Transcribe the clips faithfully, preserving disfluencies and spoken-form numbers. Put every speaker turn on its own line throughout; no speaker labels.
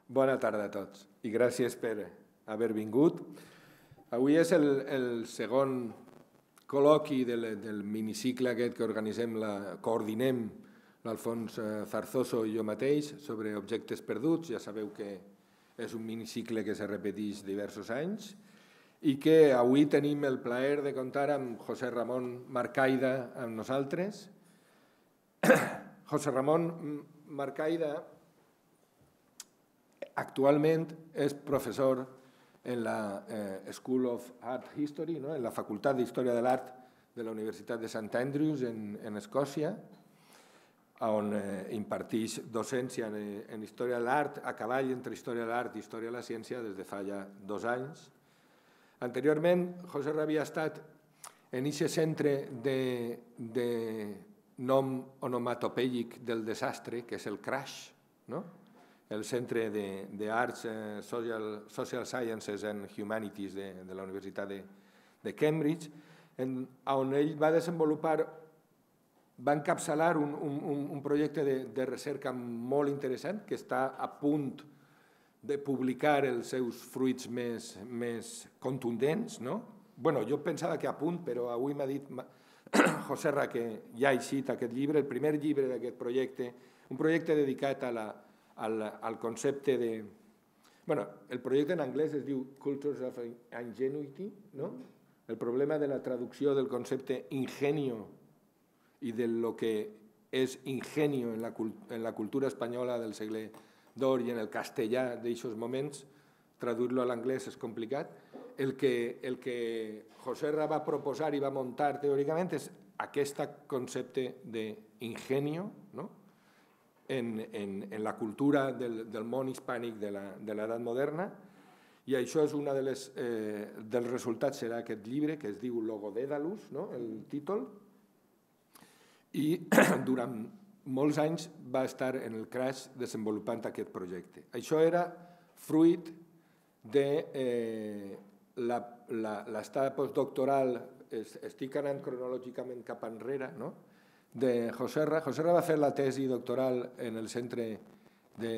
Bona tarda a tots i gràcies per haver vingut. Avui és el, el segon col·loqui del, del minicicle aquest que organitzem, la, coordinem l'Alfons Zarzoso i jo mateix sobre objectes perduts. Ja sabeu que és un minicicle que se repeteix diversos anys i que avui tenim el plaer de comptar amb José Ramón Marcaida amb nosaltres. José Ramón Marcaida actualment és professor en la eh, School of Art History, no? En la Facultat d'Història de l'Art de la Universitat de Saint Andrews en, en Escòcia, on eh, imparteix docència en, en Història de l'Art, a cavall entre Història de l'Art i Història de la Ciència des de fa ja dos anys. Anteriorment, José Ra havia estat en aquest centre de, de nom onomatopèic del desastre, que és el CRASH, no? El Centre d'Arts, eh, Social, Social Sciences and Humanities de, de la Universitat de, de Cambridge, en, on ell va desenvolupar, va encapçalar un, un, un projecte de, de recerca molt interessant que està a punt de publicar els seus fruits més, més contundents. No? Bueno, jo pensava que a punt, però avui m'ha dit José Ra que ja ha eixit aquest llibre, el primer llibre d'aquest projecte, un projecte dedicat a la Al, al concepte de... Bueno, el projecte en anglès es diu Cultures of Ingenuity, no? El problema de la traducció del concepte ingenio i de lo que és ingenio en la, en la cultura espanyola del segle d'or i en el castellà d'aixòs moments, traduir-lo a l'anglès és complicat. El que, el que José Ra va proposar i va muntar teòricament és aquest concepte d'ingenio, no? En, en, en la cultura del, del món hispànic de l'edat moderna, i això és un de les, eh, dels resultats serà aquest llibre que es diu Logo Daedalus, no? El títol, i durant molts anys va estar en el CRASH desenvolupant aquest projecte. Això era fruit de eh, l'estada postdoctoral, estic anant cronològicament cap enrere, no? De José Ra. José Ra va fer la tesi doctoral en el Centre de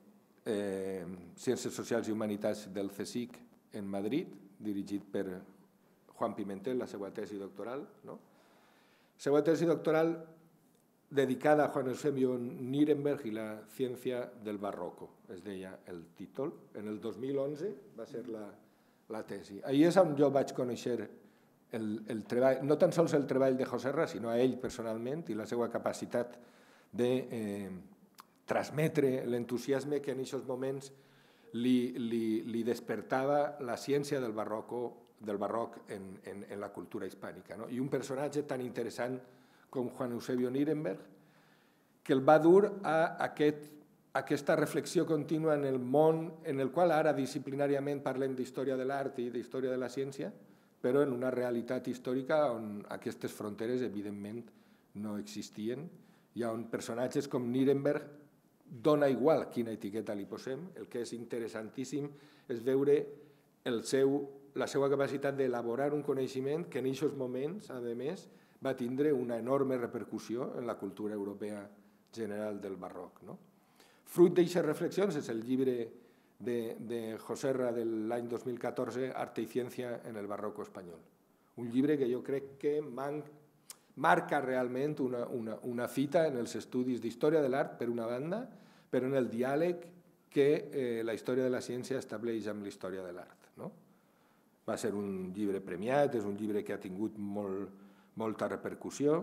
eh, Ciències Socials i Humanitats del CSIC en Madrid, dirigit per Juan Pimentel, la seva tesi doctoral. No? La seva tesi doctoral dedicada a Juan Eusebio Nirenberg i la ciència del barroco, es deia el títol. En el dos mil onze va ser la, la tesi. Ahir és on jo vaig conèixer El, el treball, no tan sols el treball de José Ra, sinó a ell personalment i la seva capacitat de eh, transmetre l'entusiasme que en aquests moments li, li, li despertava la ciència del, barroco, del barroc en, en, en la cultura hispànica. No? I un personatge tan interessant com Juan Eusebio Nirenberg, que el va dur a aquest, aquesta reflexió contínua en el món en el qual ara disciplinàriament parlem d'història de l'art i d'història de la ciència, però en una realitat històrica on aquestes fronteres, evidentment, no existien, i on personatges com Nirenberg dona igual quina etiqueta li posem. El que és interessantíssim és veure el seu, la seva capacitat d'elaborar un coneixement que en aquests moments, a més, va tindre una enorme repercussió en la cultura europea general del barroc. No? Fruit d'aquestes reflexions és el llibre de, de José Ra de l'any dos mil catorze, Arte y Ciencia en el barroco espanyol. Un llibre que jo crec que man, marca realment una, una, una fita en els estudis d'història de l'art, per una banda, però en el diàleg que eh, la història de la ciència estableix amb la història de l'art. No? Va ser un llibre premiat, és un llibre que ha tingut molt, molta repercussió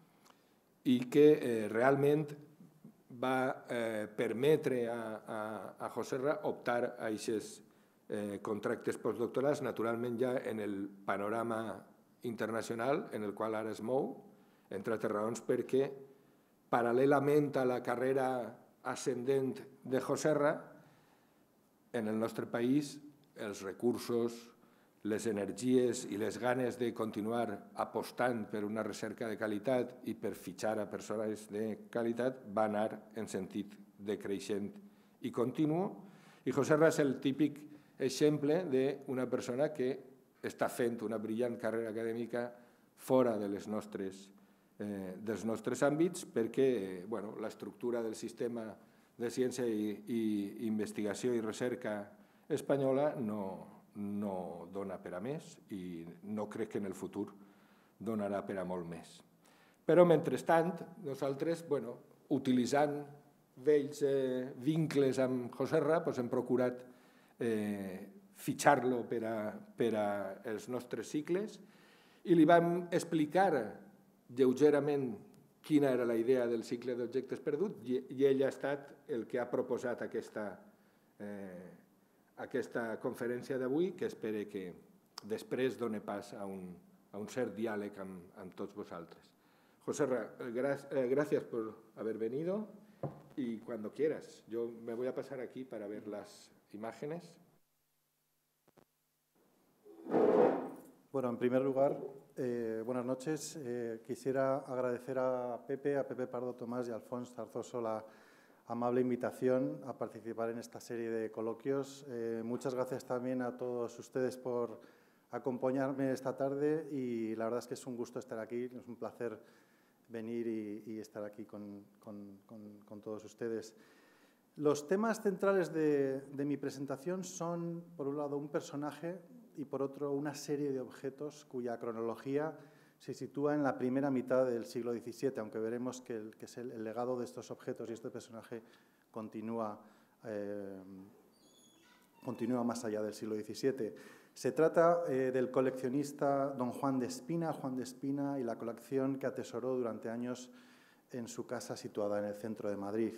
i que eh, realment va eh, permetre a, a, a José Ra optar a aquests eh, contractes postdoctorals, naturalment ja en el panorama internacional en el qual ara es mou, entre altres raons perquè paral·lelament a la carrera ascendent de José Ra, en el nostre país els recursos, les energies i les ganes de continuar apostant per una recerca de qualitat i per fitxar a persones de qualitat va anar en sentit decreixent i continu. I José Ra és el típic exemple d'una persona que està fent una brillant carrera acadèmica fora de les nostres, eh, dels nostres àmbits perquè bueno, l'estructura del sistema de ciència i, i investigació i recerca espanyola no, no dona per a més i no crec que en el futur donarà per a molt més. Però, mentrestant, nosaltres, bueno, utilitzant vells eh, vincles amb Joserra, doncs hem procurat eh, fitxar-lo per a, per a els nostres cicles i li vam explicar lleugerament quina era la idea del cicle d'objectes perduts i, i ell ha estat el que ha proposat aquesta, eh, aquesta conferència d'avui, que espero que després doni pas a un, a un cert diàleg amb, amb tots vosaltres. Joserra, gracias por haber venido y cuando quieras. Yo me voy a pasar aquí para ver las imágenes.
Bueno, en primer lugar, eh, buenas noches. Eh, quisiera agradecer a Pepe, a Pepe Pardo Tomás y a Alfonso Tarzoso la amable invitación a participar en esta serie de coloquios. Eh, muchas gracias también a todos ustedes por acompañarme esta tarde y la verdad es que es un gusto estar aquí, es un placer venir y, y estar aquí con, con, con, con todos ustedes. Los temas centrales de, de mi presentación son, por un lado, un personaje y, por otro, una serie de objetos cuya cronología se sitúa en la primera mitad del siglo diecisiete, aunque veremos que, el, que es el, el legado de estos objetos y este personaje continúa, eh, continúa más allá del siglo diecisiete. Se trata eh, del coleccionista don Juan de Espina, Juan de Espina y la colección que atesoró durante años en su casa situada en el centro de Madrid.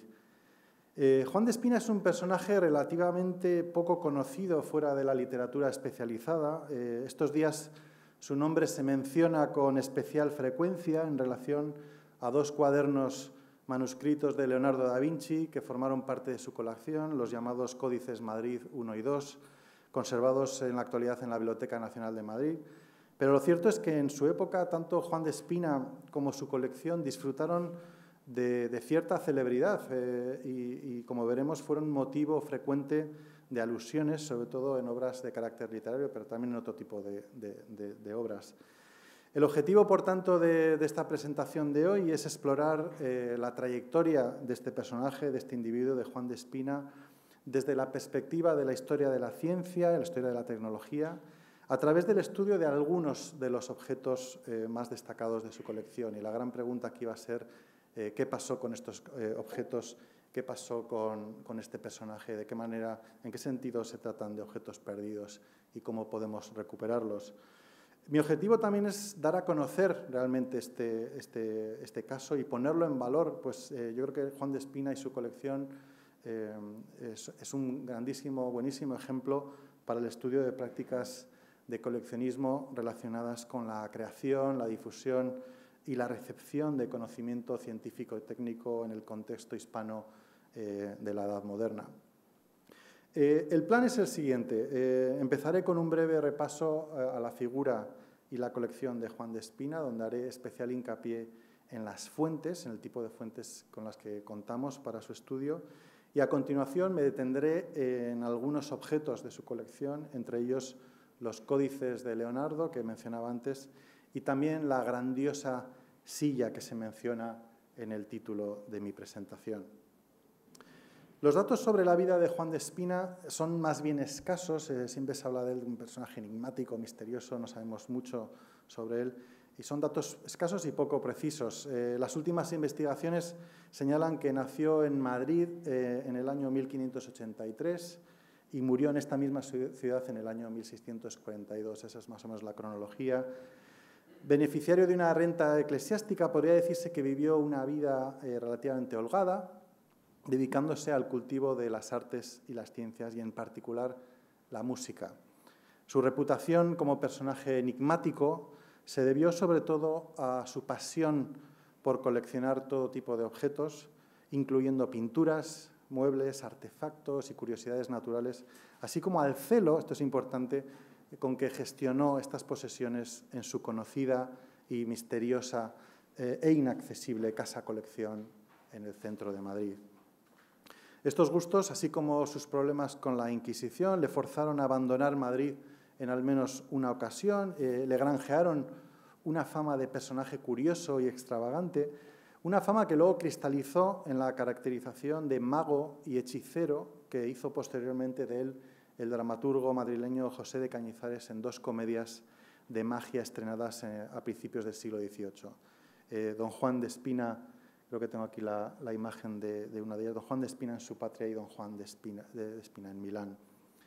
Eh, Juan de Espina es un personaje relativamente poco conocido fuera de la literatura especializada. Eh, estos días su nombre se menciona con especial frecuencia en relación a dos cuadernos manuscritos de Leonardo da Vinci que formaron parte de su colección, los llamados Códices Madrid uno y dos, conservados en la actualidad en la Biblioteca Nacional de Madrid. Pero lo cierto es que en su época tanto Juan de Espina como su colección disfrutaron de, de cierta celebridad eh, y, y, como veremos, fueron motivo frecuente de alusiones, sobre todo en obras de carácter literario, pero también en otro tipo de, de, de, de obras. El objetivo, por tanto, de, de esta presentación de hoy es explorar eh, la trayectoria de este personaje, de este individuo, de Juan de Espina, desde la perspectiva de la historia de la ciencia, de la historia de la tecnología, a través del estudio de algunos de los objetos eh, más destacados de su colección. Y la gran pregunta aquí va a ser eh, qué pasó con estos eh, objetos, qué pasó con, con este personaje, de qué manera, en qué sentido se tratan de objetos perdidos y cómo podemos recuperarlos. Mi objetivo también es dar a conocer realmente este, este, este caso y ponerlo en valor. Pues eh, yo creo que Juan de Espina y su colección Eh, es, es un grandísimo, buenísimo ejemplo para el estudio de prácticas de coleccionismo relacionadas con la creación, la difusión y la recepción de conocimiento científico y técnico en el contexto hispano eh, de la Edad Moderna. Eh, el plan es el siguiente. Eh, empezaré con un breve repaso a la figura y la colección de Juan de Espina, donde haré especial hincapié en las fuentes, en el tipo de fuentes con las que contamos para su estudio. Y a continuación me detendré en algunos objetos de su colección, entre ellos los códices de Leonardo, que mencionaba antes, y también la grandiosa silla que se menciona en el título de mi presentación. Los datos sobre la vida de Juan de Espina son más bien escasos. Eh, siempre se habla de él de un personaje enigmático, misterioso, no sabemos mucho sobre él. Y son datos escasos y poco precisos. Eh, las últimas investigaciones señalan que nació en Madrid eh, en el año mil quinientos ochenta y tres y murió en esta misma ciudad en el año mil seiscientos cuarenta y dos. Esa es más o menos la cronología. Beneficiario de una renta eclesiástica, podría decirse que vivió una vida eh, relativamente holgada, dedicándose al cultivo de las artes y las ciencias y, en particular, la música. Su reputación como personaje enigmático se debió sobre todo a su pasión por coleccionar todo tipo de objetos, incluyendo pinturas, muebles, artefactos y curiosidades naturales, así como al celo, esto es importante, con que gestionó estas posesiones en su conocida y misteriosa eh, e inaccesible casa colección en el centro de Madrid. Estos gustos, así como sus problemas con la Inquisición, le forzaron a abandonar Madrid en al menos una ocasión, eh, le granjearon una fama de personaje curioso y extravagante, Una fama que luego cristalizó en la caracterización de mago y hechicero que hizo posteriormente de él el dramaturgo madrileño José de Cañizares en dos comedias de magia estrenadas eh, a principios del siglo dieciocho. Eh, Don Juan de Espina, creo que tengo aquí la, la imagen de, de una de ellas, Don Juan de Espina en su patria y Don Juan de Espina, de, de Espina en Milán.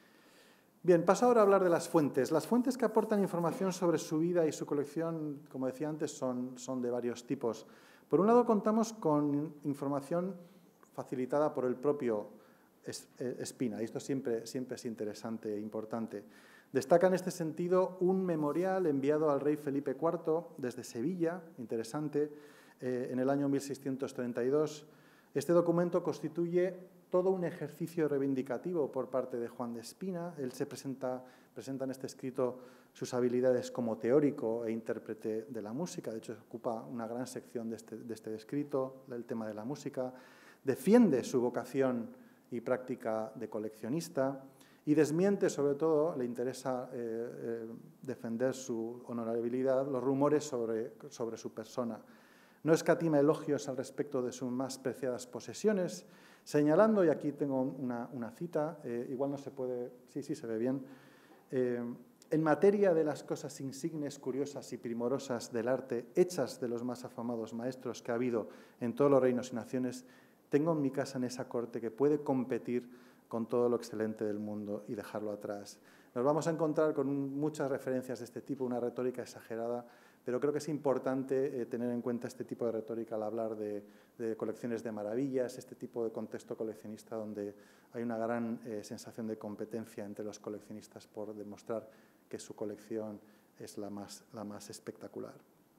Bien, paso ahora a hablar de las fuentes. Las fuentes que aportan información sobre su vida y su colección, como decía antes, son, son de varios tipos. Por un lado, contamos con información facilitada por el propio Espina, y esto siempre, siempre es interesante e importante. Destaca en este sentido un memorial enviado al rey Felipe cuarto desde Sevilla, interesante, eh, en el año mil seiscientos treinta y dos. Este documento constituye todo un ejercicio reivindicativo por parte de Juan de Espina. Él se presenta, presenta en este escrito sus habilidades como teórico e intérprete de la música. De hecho, ocupa una gran sección de este, de este escrito, el tema de la música. Defiende su vocación y práctica de coleccionista y desmiente, sobre todo, le interesa eh, eh, defender su honorabilidad, los rumores sobre, sobre su persona. No escatima elogios al respecto de sus más preciadas posesiones, señalando, y aquí tengo una, una cita, eh, igual no se puede, sí, sí, se ve bien, eh, en materia de las cosas insignes, curiosas y primorosas del arte, hechas de los más afamados maestros que ha habido en todos los reinos y naciones, tengo en mi casa en esa corte que puede competir con todo lo excelente del mundo y dejarlo atrás. Nos vamos a encontrar con muchas referencias de este tipo, una retórica exagerada, pero creo que es importante eh, tener en cuenta este tipo de retórica al hablar de, de colecciones de maravillas, este tipo de contexto coleccionista donde hay una gran eh, sensación de competencia entre los coleccionistas por demostrar que su colección es la más, la más espectacular.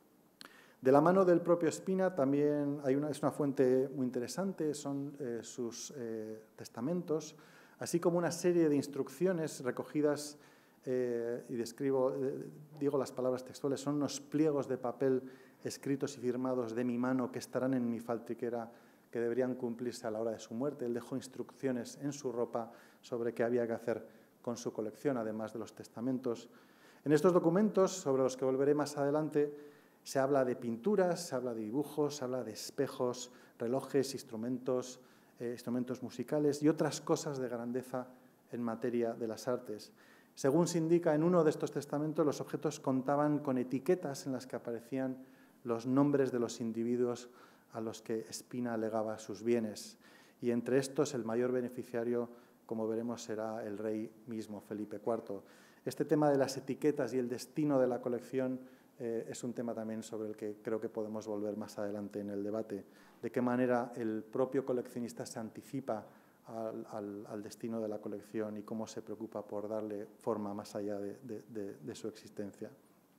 De la mano del propio Espina también hay una, es una fuente muy interesante, son eh, sus eh, testamentos, así como una serie de instrucciones recogidas, eh, y describo, eh, digo las palabras textuales, son unos pliegos de papel escritos y firmados de mi mano que estarán en mi faltriquera, que deberían cumplirse a la hora de su muerte. Él dejó instrucciones en su ropa sobre qué había que hacer con su colección, además de los testamentos. En estos documentos, sobre los que volveré más adelante, se habla de pinturas, se habla de dibujos, se habla de espejos, relojes, instrumentos, eh, instrumentos musicales y otras cosas de grandeza en materia de las artes. Según se indica en uno de estos testamentos, los objetos contaban con etiquetas en las que aparecían los nombres de los individuos a los que Espina legaba sus bienes. Y entre estos, el mayor beneficiario, como veremos, será el rey mismo, Felipe cuarto. Este tema de las etiquetas y el destino de la colección Eh, es un tema también sobre el que creo que podemos volver más adelante en el debate. De qué manera el propio coleccionista se anticipa al, al, al destino de la colección y cómo se preocupa por darle forma más allá de, de, de, de su existencia.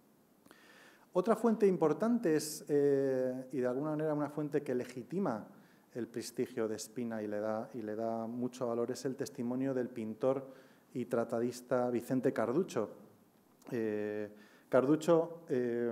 Otra fuente importante es, eh, y de alguna manera una fuente que legitima el prestigio de Espina y le da, y le da mucho valor, es el testimonio del pintor y tratadista Vicente Carducho. Eh, Carducho, eh,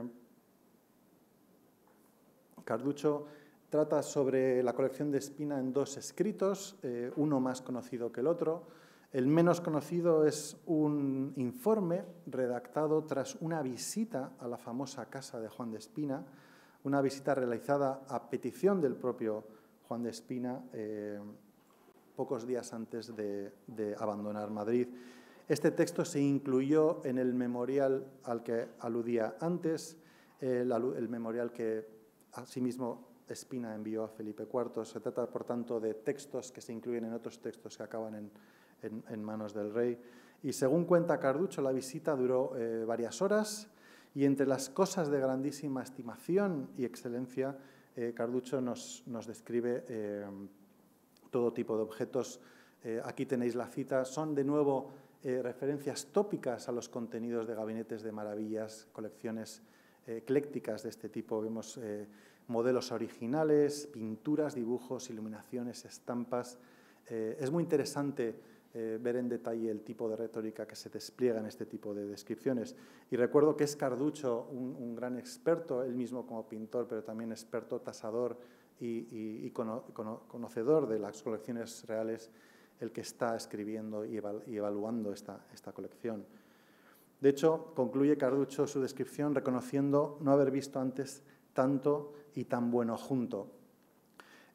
Carducho trata sobre la colección de Espina en dos escritos, eh, uno más conocido que el otro. El menos conocido es un informe redactado tras una visita a la famosa casa de Juan de Espina, una visita realizada a petición del propio Juan de Espina eh, pocos días antes de, de abandonar Madrid. Este texto se incluyó en el memorial al que aludía antes, el, el memorial que asimismo Espina envió a Felipe cuarto. Se trata, por tanto, de textos que se incluyen en otros textos que acaban en, en, en manos del rey. Y según cuenta Carducho, la visita duró eh, varias horas y entre las cosas de grandísima estimación y excelencia, eh, Carducho nos, nos describe eh, todo tipo de objetos. Eh, aquí tenéis la cita. Son, de nuevo, Eh, referencias tópicas a los contenidos de gabinetes de maravillas, colecciones eh, eclécticas de este tipo. Vemos eh, modelos originales, pinturas, dibujos, iluminaciones, estampas. Eh, es muy interesante eh, ver en detalle el tipo de retórica que se despliega en este tipo de descripciones. Y recuerdo que es Carducho un, un gran experto, él mismo como pintor, pero también experto tasador y, y, y cono, cono, conocedor de las colecciones reales, el que está escribiendo y evaluando esta, esta colección. De hecho, concluye Carducho su descripción reconociendo no haber visto antes tanto y tan bueno junto.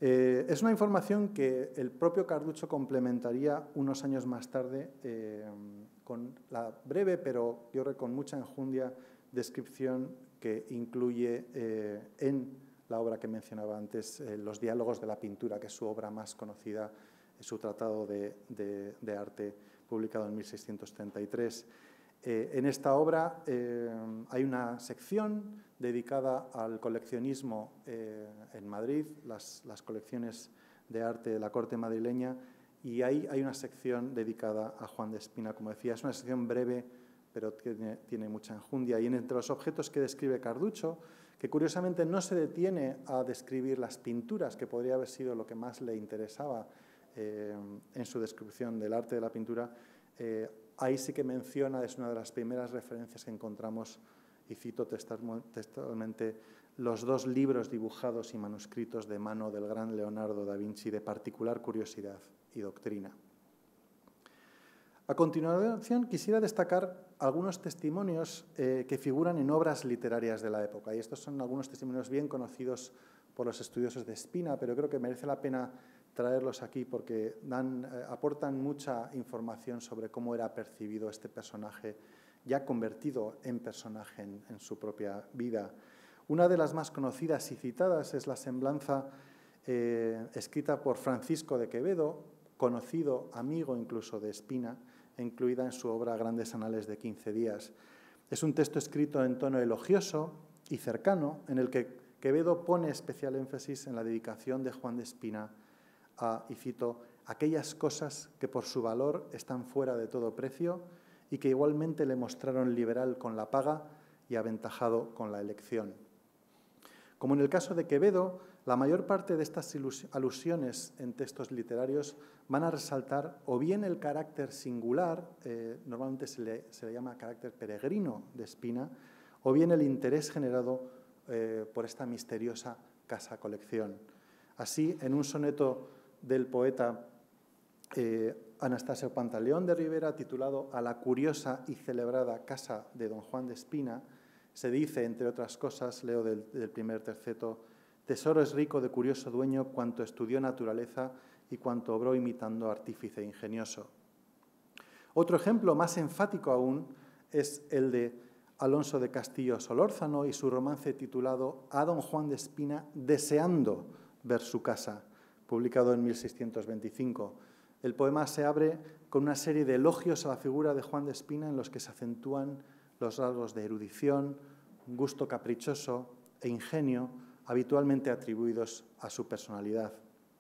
Eh, es una información que el propio Carducho complementaría unos años más tarde eh, con la breve, pero yo creo con mucha enjundia, descripción que incluye eh, en la obra que mencionaba antes, eh, Los diálogos de la pintura, que es su obra más conocida, su tratado de, de, de arte publicado en mil seiscientos treinta y tres. Eh, en esta obra eh, hay una sección dedicada al coleccionismo eh, en Madrid, las, las colecciones de arte de la corte madrileña, y ahí hay una sección dedicada a Juan de Espina, como decía. Es una sección breve, pero tiene, tiene mucha enjundia. Y entre los objetos que describe Carducho, que curiosamente no se detiene a describir las pinturas, que podría haber sido lo que más le interesaba eh, en su descripción del arte de la pintura, eh, ahí sí que menciona, es una de las primeras referencias que encontramos, y cito textualmente, los dos libros dibujados y manuscritos de mano del gran Leonardo da Vinci, de particular curiosidad y doctrina. A continuación, quisiera destacar algunos testimonios eh, que figuran en obras literarias de la época. Y estos son algunos testimonios bien conocidos por los estudiosos de Spina, pero creo que merece la pena traerlos aquí porque dan, eh, aportan mucha información sobre cómo era percibido este personaje, ya convertido en personaje en, en su propia vida. Una de las más conocidas y citadas es la semblanza eh, escrita por Francisco de Quevedo, conocido amigo incluso de Spina, incluida en su obra Grandes Anales de quince días. Es un texto escrito en tono elogioso y cercano, en el que Quevedo pone especial énfasis en la dedicación de Juan de Espina a, y cito, aquellas cosas que por su valor están fuera de todo precio y que igualmente le mostraron liberal con la paga y aventajado con la elección. Como en el caso de Quevedo, la mayor parte de estas alusiones en textos literarios van a resaltar o bien el carácter singular, eh, normalmente se le, se le llama carácter peregrino de Espina, o bien el interés generado eh, por esta misteriosa casa colección. Así, en un soneto del poeta eh, Anastasio Pantaleón de Rivera, titulado A la curiosa y celebrada casa de don Juan de Espina, se dice, entre otras cosas, leo del, del primer terceto, tesoro es rico de curioso dueño cuanto estudió naturaleza y cuanto obró imitando artífice ingenioso. Otro ejemplo más enfático aún es el de Alonso de Castillo Solórzano y su romance titulado A don Juan de Espina deseando ver su casa, publicado en mil seiscientos veinticinco. El poema se abre con una serie de elogios a la figura de Juan de Espina en los que se acentúan los rasgos de erudición, gusto caprichoso e ingenio habitualmente atribuidos a su personalidad.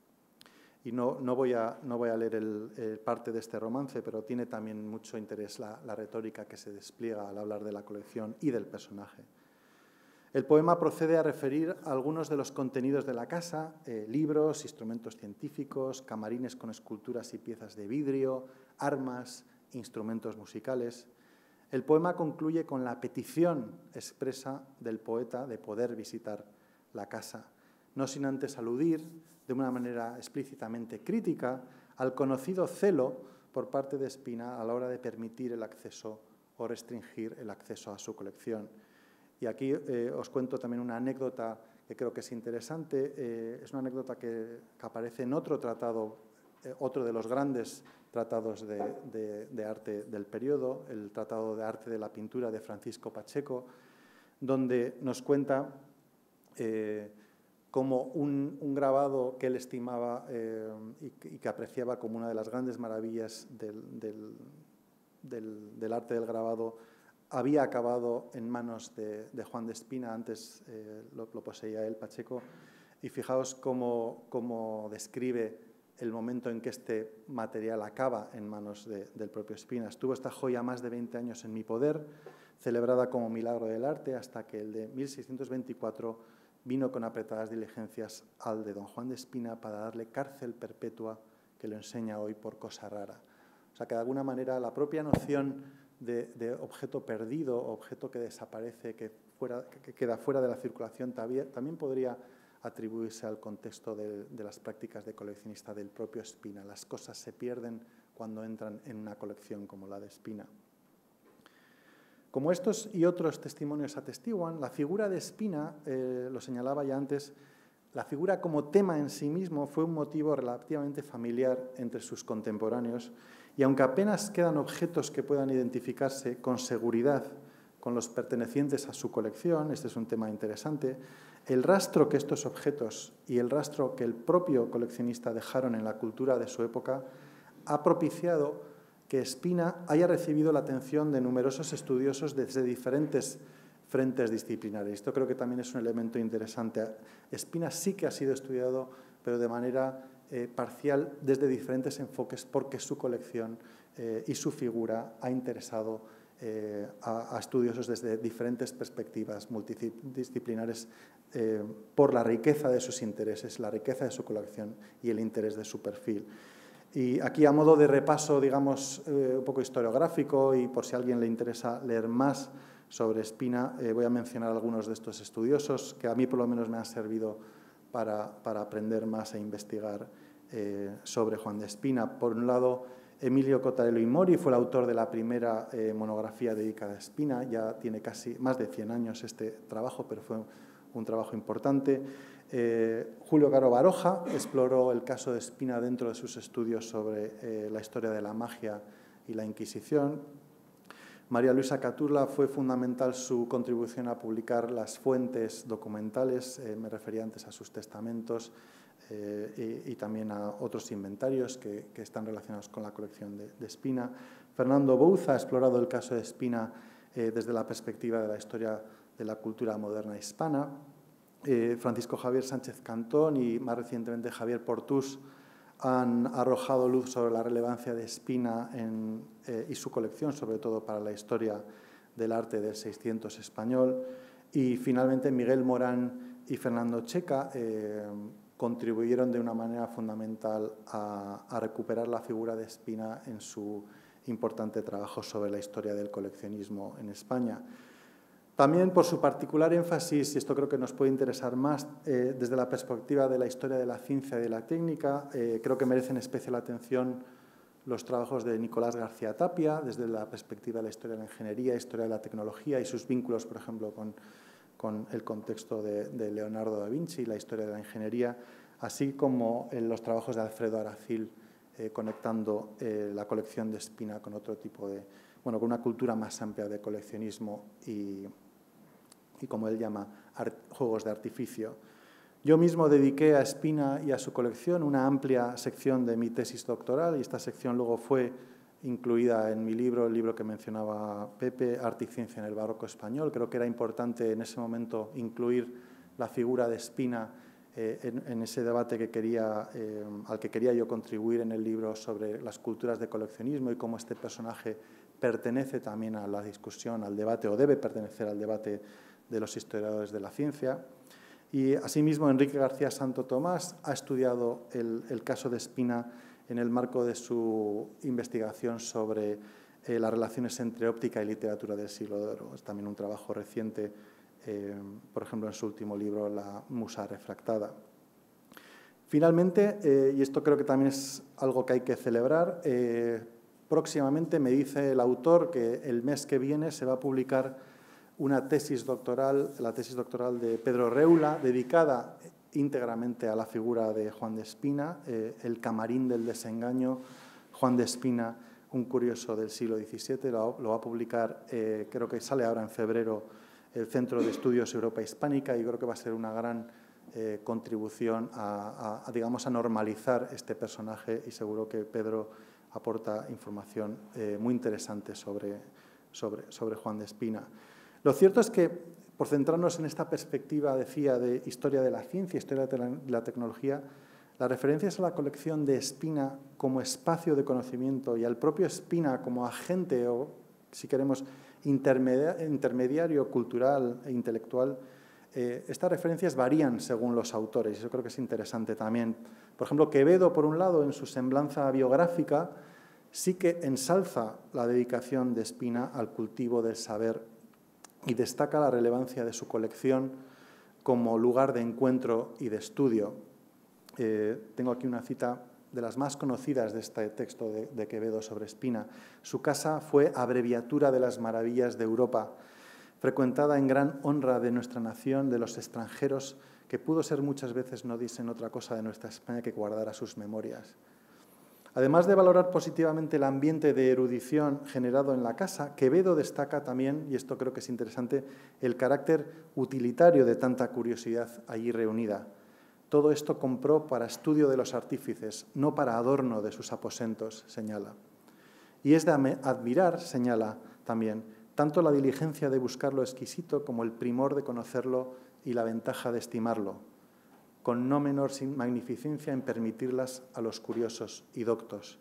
Y no, no, voy, a, no voy a leer el, el parte de este romance, pero tiene también mucho interés la, la retórica que se despliega al hablar de la colección y del personaje. El poema procede a referir algunos de los contenidos de la casa, eh, libros, instrumentos científicos, camarines con esculturas y piezas de vidrio, armas, instrumentos musicales. El poema concluye con la petición expresa del poeta de poder visitar la casa, no sin antes aludir de una manera explícitamente crítica al conocido celo por parte de Espina a la hora de permitir el acceso o restringir el acceso a su colección. Y aquí eh, os cuento también una anécdota que creo que es interesante. Eh, es una anécdota que, que aparece en otro tratado, eh, otro de los grandes tratados de, de, de arte del periodo, el Tratado de Arte de la Pintura de Francisco Pacheco, donde nos cuenta eh, cómo un, un grabado que él estimaba eh, y, y que apreciaba como una de las grandes maravillas del, del, del, del arte del grabado había acabado en manos de, de Juan de Espina, antes eh, lo, lo poseía él, Pacheco, y fijaos cómo, cómo describe el momento en que este material acaba en manos de, del propio Espina. Estuvo esta joya más de veinte años en mi poder, celebrada como milagro del arte, hasta que el de mil seiscientos veinticuatro vino con apretadas diligencias al de don Juan de Espina para darle cárcel perpetua, que lo enseña hoy por cosa rara. O sea que de alguna manera la propia noción de, de objeto perdido, objeto que desaparece, que, fuera, que queda fuera de la circulación, también podría atribuirse al contexto de, de las prácticas de coleccionista del propio Espina. Las cosas se pierden cuando entran en una colección como la de Espina. Como estos y otros testimonios atestiguan, la figura de Espina, eh, lo señalaba ya antes, La figura como tema en sí mismo fue un motivo relativamente familiar entre sus contemporáneos y aunque apenas quedan objetos que puedan identificarse con seguridad con los pertenecientes a su colección, este es un tema interesante, el rastro que estos objetos y el rastro que el propio coleccionista dejaron en la cultura de su época ha propiciado que Spina haya recibido la atención de numerosos estudiosos desde diferentes frentes disciplinares. Esto creo que también es un elemento interesante. Spina sí que ha sido estudiado, pero de manera eh, parcial desde diferentes enfoques porque su colección eh, y su figura ha interesado Eh, a, a estudiosos desde diferentes perspectivas multidisciplinares eh, por la riqueza de sus intereses, la riqueza de su colección y el interés de su perfil. Y aquí, a modo de repaso, digamos, eh, un poco historiográfico y por si a alguien le interesa leer más sobre Spina, eh, voy a mencionar algunos de estos estudiosos que a mí por lo menos me han servido para, para aprender más e investigar eh, sobre Juan de Spina. Por un lado, Emilio Cotarello y Mori fue el autor de la primera eh, monografía dedicada a Spina, ya tiene casi más de cien años este trabajo, pero fue un, un trabajo importante. Eh, Julio Caro Baroja exploró el caso de Spina dentro de sus estudios sobre eh, la historia de la magia y la Inquisición. María Luisa Caturla fue fundamental su contribución a publicar las fuentes documentales, eh, me refería antes a sus testamentos, Eh, y, y también a otros inventarios que, que están relacionados con la colección de, de Spina. Fernando Bouza ha explorado el caso de Spina eh, desde la perspectiva de la historia de la cultura moderna hispana. Eh, Francisco Javier Sánchez Cantón y más recientemente Javier Portús han arrojado luz sobre la relevancia de Spina en, eh, y su colección, sobre todo para la historia del arte del seiscientos español. Y finalmente Miguel Morán y Fernando Checa eh, contribuyeron de una manera fundamental a, a recuperar la figura de Spina en su importante trabajo sobre la historia del coleccionismo en España. También por su particular énfasis, y esto creo que nos puede interesar más eh, desde la perspectiva de la historia de la ciencia y de la técnica, eh, creo que merecen especial atención los trabajos de Nicolás García Tapia, desde la perspectiva de la historia de la ingeniería, historia de la tecnología y sus vínculos, por ejemplo, con con el contexto de, de Leonardo da Vinci, la historia de la ingeniería, así como en los trabajos de Alfredo Aracil, eh, conectando eh, la colección de Spina con otro tipo de, bueno, con una cultura más amplia de coleccionismo y, y como él llama, art, juegos de artificio. Yo mismo dediqué a Spina y a su colección una amplia sección de mi tesis doctoral y esta sección luego fue incluida en mi libro, el libro que mencionaba Pepe, Arte y Ciencia en el Barroco Español. Creo que era importante en ese momento incluir la figura de Spina eh, en, en ese debate que quería, eh, al que quería yo contribuir en el libro sobre las culturas de coleccionismo y cómo este personaje pertenece también a la discusión, al debate, o debe pertenecer al debate de los historiadores de la ciencia. Y asimismo, Enrique García Santo Tomás ha estudiado el, el caso de Spina en el marco de su investigación sobre eh, las relaciones entre óptica y literatura del siglo de oro. Es también un trabajo reciente, eh, por ejemplo, en su último libro, La musa refractada. Finalmente, eh, y esto creo que también es algo que hay que celebrar, eh, próximamente me dice el autor que el mes que viene se va a publicar una tesis doctoral, la tesis doctoral de Pedro Reula, dedicada íntegramente a la figura de Juan de Spina, eh, El camarín del desengaño, Juan de Spina, un curioso del siglo diecisiete, lo, lo va a publicar, eh, creo que sale ahora en febrero, el Centro de Estudios Europa Hispánica, y creo que va a ser una gran eh, contribución a, a, a, digamos, a normalizar este personaje, y seguro que Pedro aporta información eh, muy interesante sobre, sobre, sobre Juan de Spina. Lo cierto es que, por centrarnos en esta perspectiva, decía, de historia de la ciencia, historia de la tecnología, las referencias a la colección de Spina como espacio de conocimiento y al propio Spina como agente o, si queremos, intermediario cultural e intelectual, eh, estas referencias varían según los autores. Eso creo que es interesante también. Por ejemplo, Quevedo, por un lado, en su semblanza biográfica, sí que ensalza la dedicación de Spina al cultivo del saber y destaca la relevancia de su colección como lugar de encuentro y de estudio. Eh, tengo aquí una cita de las más conocidas de este texto de, de Quevedo sobre Spina. Su casa fue abreviatura de las maravillas de Europa, frecuentada en gran honra de nuestra nación, de los extranjeros que pudo ser muchas veces no dicen otra cosa de nuestra España que guardar a sus memorias. Además de valorar positivamente el ambiente de erudición generado en la casa, Quevedo destaca también, y esto creo que es interesante, el carácter utilitario de tanta curiosidad allí reunida. Todo esto compró para estudio de los artífices, no para adorno de sus aposentos, señala. Y es de admirar, señala también, tanto la diligencia de buscar lo exquisito como el primor de conocerlo y la ventaja de estimarlo, con no menor magnificencia en permitirlas a los curiosos y doctos.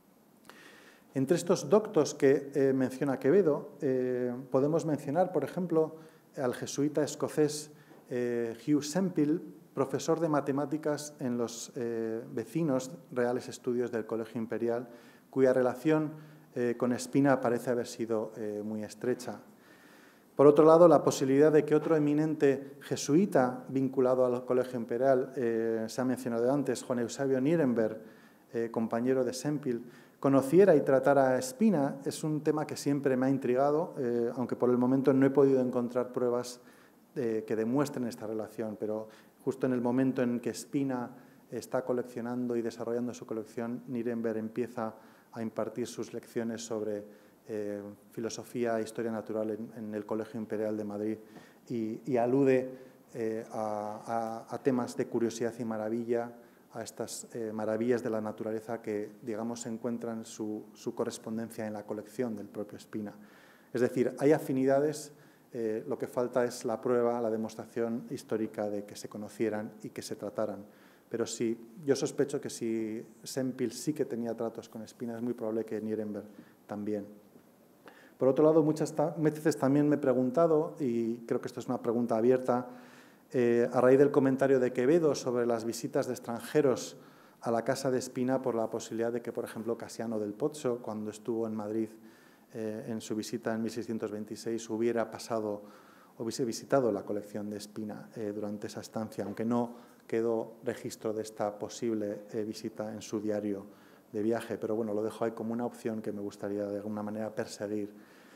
Entre estos doctos que eh, menciona Quevedo, eh, podemos mencionar, por ejemplo, al jesuita escocés eh, Hugh Sempill, profesor de matemáticas en los eh, vecinos Reales Estudios del Colegio Imperial, cuya relación eh, con Spina parece haber sido eh, muy estrecha. Por otro lado, la posibilidad de que otro eminente jesuita vinculado al Colegio Imperial, eh, se ha mencionado antes, Juan Eusebio Nierenberg, eh, compañero de Sempill, conociera y tratara a Spina, es un tema que siempre me ha intrigado, eh, aunque por el momento no he podido encontrar pruebas eh, que demuestren esta relación, pero justo en el momento en que Spina está coleccionando y desarrollando su colección, Nierenberg empieza a impartir sus lecciones sobre eh, filosofía e historia natural en, en el Colegio Imperial de Madrid y, y alude eh, a, a, a temas de curiosidad y maravilla, a estas eh, maravillas de la naturaleza que, digamos, encuentran su, su correspondencia en la colección del propio Spina. Es decir, hay afinidades. Eh, lo que falta es la prueba, la demostración histórica de que se conocieran y que se trataran. Pero sí, yo sospecho que si Sempill sí que tenía tratos con Spina, es muy probable que Nierenberg también. Por otro lado, muchas veces también me he preguntado, y creo que esto es una pregunta abierta, eh, a raíz del comentario de Quevedo sobre las visitas de extranjeros a la casa de Spina por la posibilidad de que, por ejemplo, Casiano del Pozzo, cuando estuvo en Madrid, Eh, en su visita en mil seiscientos veintiséis, hubiera pasado, hubiese visitado la colección de Spina eh, durante esa estancia, aunque no quedó registro de esta posible eh, visita en su diario de viaje. Pero bueno, lo dejo ahí como una opción que me gustaría de alguna manera perseguir.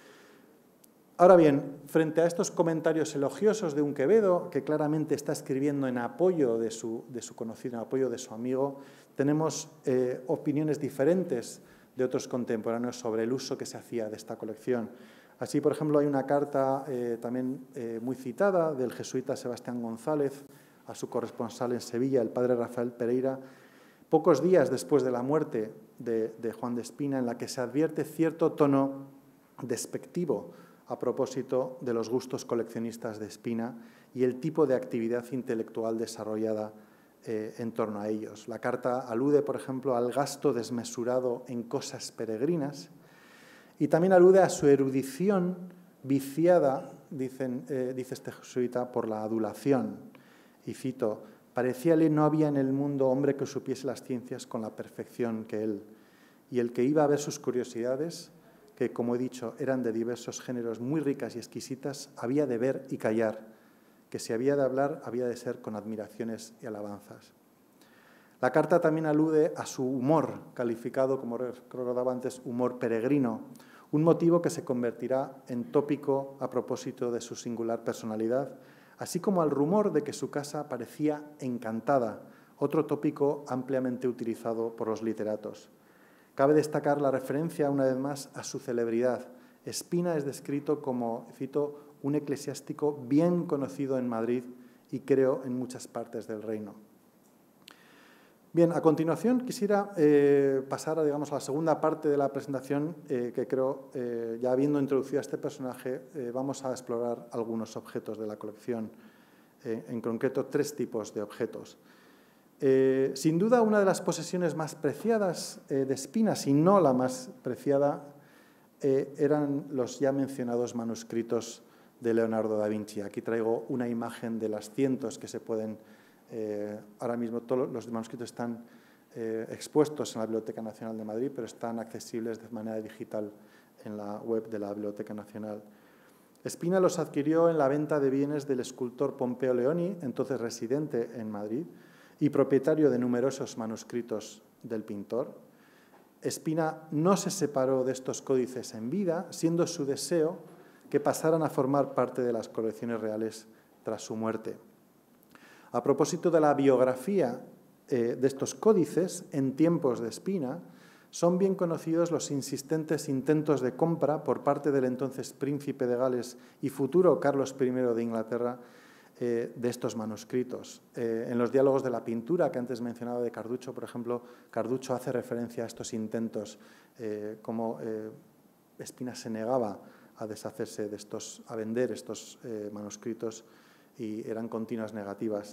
Ahora bien, frente a estos comentarios elogiosos de un Quevedo, que claramente está escribiendo en apoyo de su, de su conocido, en apoyo de su amigo, tenemos eh, opiniones diferentes de otros contemporáneos sobre el uso que se hacía de esta colección. Así, por ejemplo, hay una carta eh, también eh, muy citada del jesuita Sebastián González a su corresponsal en Sevilla, el padre Rafael Pereira, pocos días después de la muerte de, de Juan de Spina, en la que se advierte cierto tono despectivo a propósito de los gustos coleccionistas de Spina y el tipo de actividad intelectual desarrollada Eh, en torno a ellos. La carta alude, por ejemplo, al gasto desmesurado en cosas peregrinas y también alude a su erudición viciada, dicen, eh, dice este jesuita, por la adulación. Y cito, parecíale no había en el mundo hombre que supiese las ciencias con la perfección que él. Y el que iba a ver sus curiosidades, que como he dicho eran de diversos géneros muy ricas y exquisitas, había de ver y callar, que si había de hablar, había de ser con admiraciones y alabanzas. La carta también alude a su humor, calificado, como recordaba antes, humor peregrino, un motivo que se convertirá en tópico a propósito de su singular personalidad, así como al rumor de que su casa parecía encantada, otro tópico ampliamente utilizado por los literatos. Cabe destacar la referencia, una vez más, a su celebridad. Spina es descrito como, cito, un eclesiástico bien conocido en Madrid y creo en muchas partes del reino. Bien, a continuación quisiera eh, pasar a, digamos, a la segunda parte de la presentación, eh, que creo, eh, ya habiendo introducido a este personaje, eh, vamos a explorar algunos objetos de la colección, eh, en concreto tres tipos de objetos. Eh, sin duda, una de las posesiones más preciadas eh, de Spina, si no la más preciada, eh, eran los ya mencionados manuscritos de Leonardo da Vinci. Aquí traigo una imagen de las cientos que se pueden, eh, ahora mismo todos los manuscritos están eh, expuestos en la Biblioteca Nacional de Madrid, pero están accesibles de manera digital en la web de la Biblioteca Nacional. Spina los adquirió en la venta de bienes del escultor Pompeo Leoni, entonces residente en Madrid y propietario de numerosos manuscritos del pintor. Spina no se separó de estos códices en vida, siendo su deseo que pasaran a formar parte de las colecciones reales tras su muerte. A propósito de la biografía eh, de estos códices en tiempos de Spina, son bien conocidos los insistentes intentos de compra por parte del entonces príncipe de Gales y futuro Carlos primero de Inglaterra eh, de estos manuscritos. Eh, en los diálogos de la pintura que antes mencionaba de Carducho, por ejemplo, Carducho hace referencia a estos intentos, eh, como eh, Spina se negaba a deshacerse de estos, a vender estos eh, manuscritos y eran continuas negativas.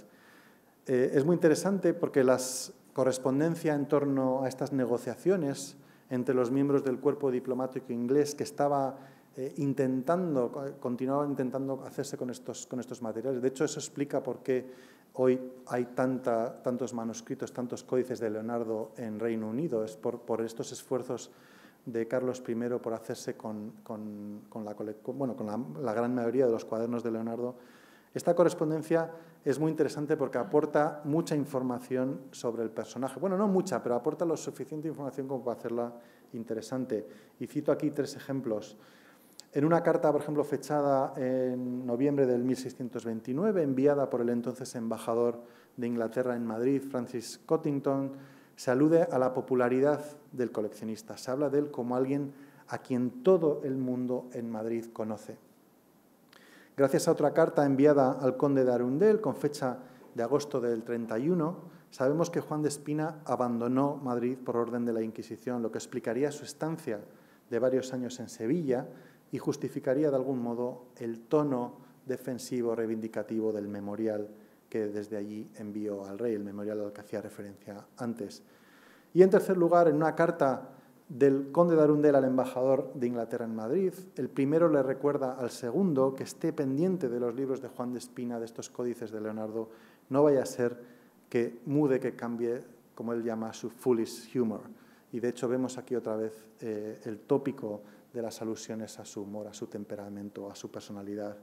Eh, es muy interesante porque la correspondencia en torno a estas negociaciones entre los miembros del cuerpo diplomático inglés que estaba eh, intentando, continuaba intentando hacerse con estos, con estos materiales. De hecho, eso explica por qué hoy hay tanta, tantos manuscritos, tantos códices de Leonardo en Reino Unido. Es por, por estos esfuerzos de Carlos primero por hacerse con, con, con, la, bueno, con la, la gran mayoría de los cuadernos de Leonardo. Esta correspondencia es muy interesante porque aporta mucha información sobre el personaje. Bueno, no mucha, pero aporta lo suficiente información como para hacerla interesante. Y cito aquí tres ejemplos. En una carta, por ejemplo, fechada en noviembre del mil seiscientos veintinueve, enviada por el entonces embajador de Inglaterra en Madrid, Francis Cottington, se alude a la popularidad del coleccionista. Se habla de él como alguien a quien todo el mundo en Madrid conoce. Gracias a otra carta enviada al conde de Arundel, con fecha de agosto del treinta y uno, sabemos que Juan de Spina abandonó Madrid por orden de la Inquisición, lo que explicaría su estancia de varios años en Sevilla y justificaría de algún modo el tono defensivo reivindicativo del memorial que desde allí envió al rey, el memorial al que hacía referencia antes. Y en tercer lugar, en una carta del conde de Arundel al embajador de Inglaterra en Madrid, el primero le recuerda al segundo que esté pendiente de los libros de Juan de Spina, de estos códices de Leonardo, no vaya a ser que mude, que cambie, como él llama, su foolish humor. Y de hecho vemos aquí otra vez eh, el tópico de las alusiones a su humor, a su temperamento, a su personalidad.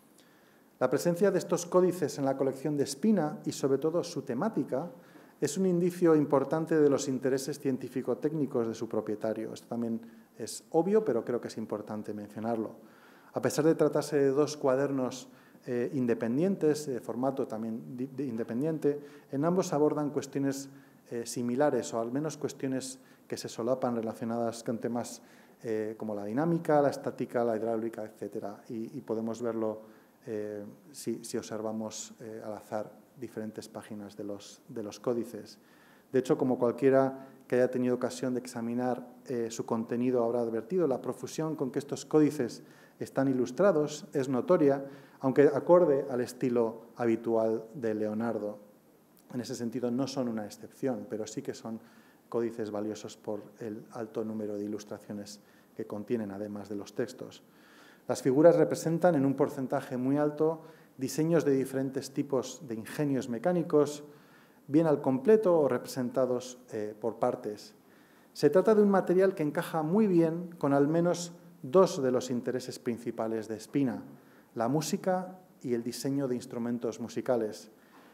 La presencia de estos códices en la colección de Spina y sobre todo su temática es un indicio importante de los intereses científico-técnicos de su propietario. Esto también es obvio, pero creo que es importante mencionarlo. A pesar de tratarse de dos cuadernos eh, independientes, de formato también de, de independiente, en ambos abordan cuestiones eh, similares, o al menos cuestiones que se solapan relacionadas con temas eh, como la dinámica, la estática, la hidráulica, etcétera. Y, y podemos verlo eh, si, si observamos eh, al azar diferentes páginas de los, de los códices. De hecho, como cualquiera que haya tenido ocasión de examinar eh, su contenido habrá advertido, la profusión con que estos códices están ilustrados es notoria, aunque acorde al estilo habitual de Leonardo. En ese sentido, no son una excepción, pero sí que son códices valiosos por el alto número de ilustraciones que contienen, además de los textos. Las figuras representan, en un porcentaje muy alto, diseños de diferentes tipos de ingenios mecánicos, bien al completo o representados eh, por partes. Se trata de un material que encaja muy bien con al menos dos de los intereses principales de Spina, la música y el diseño de instrumentos musicales.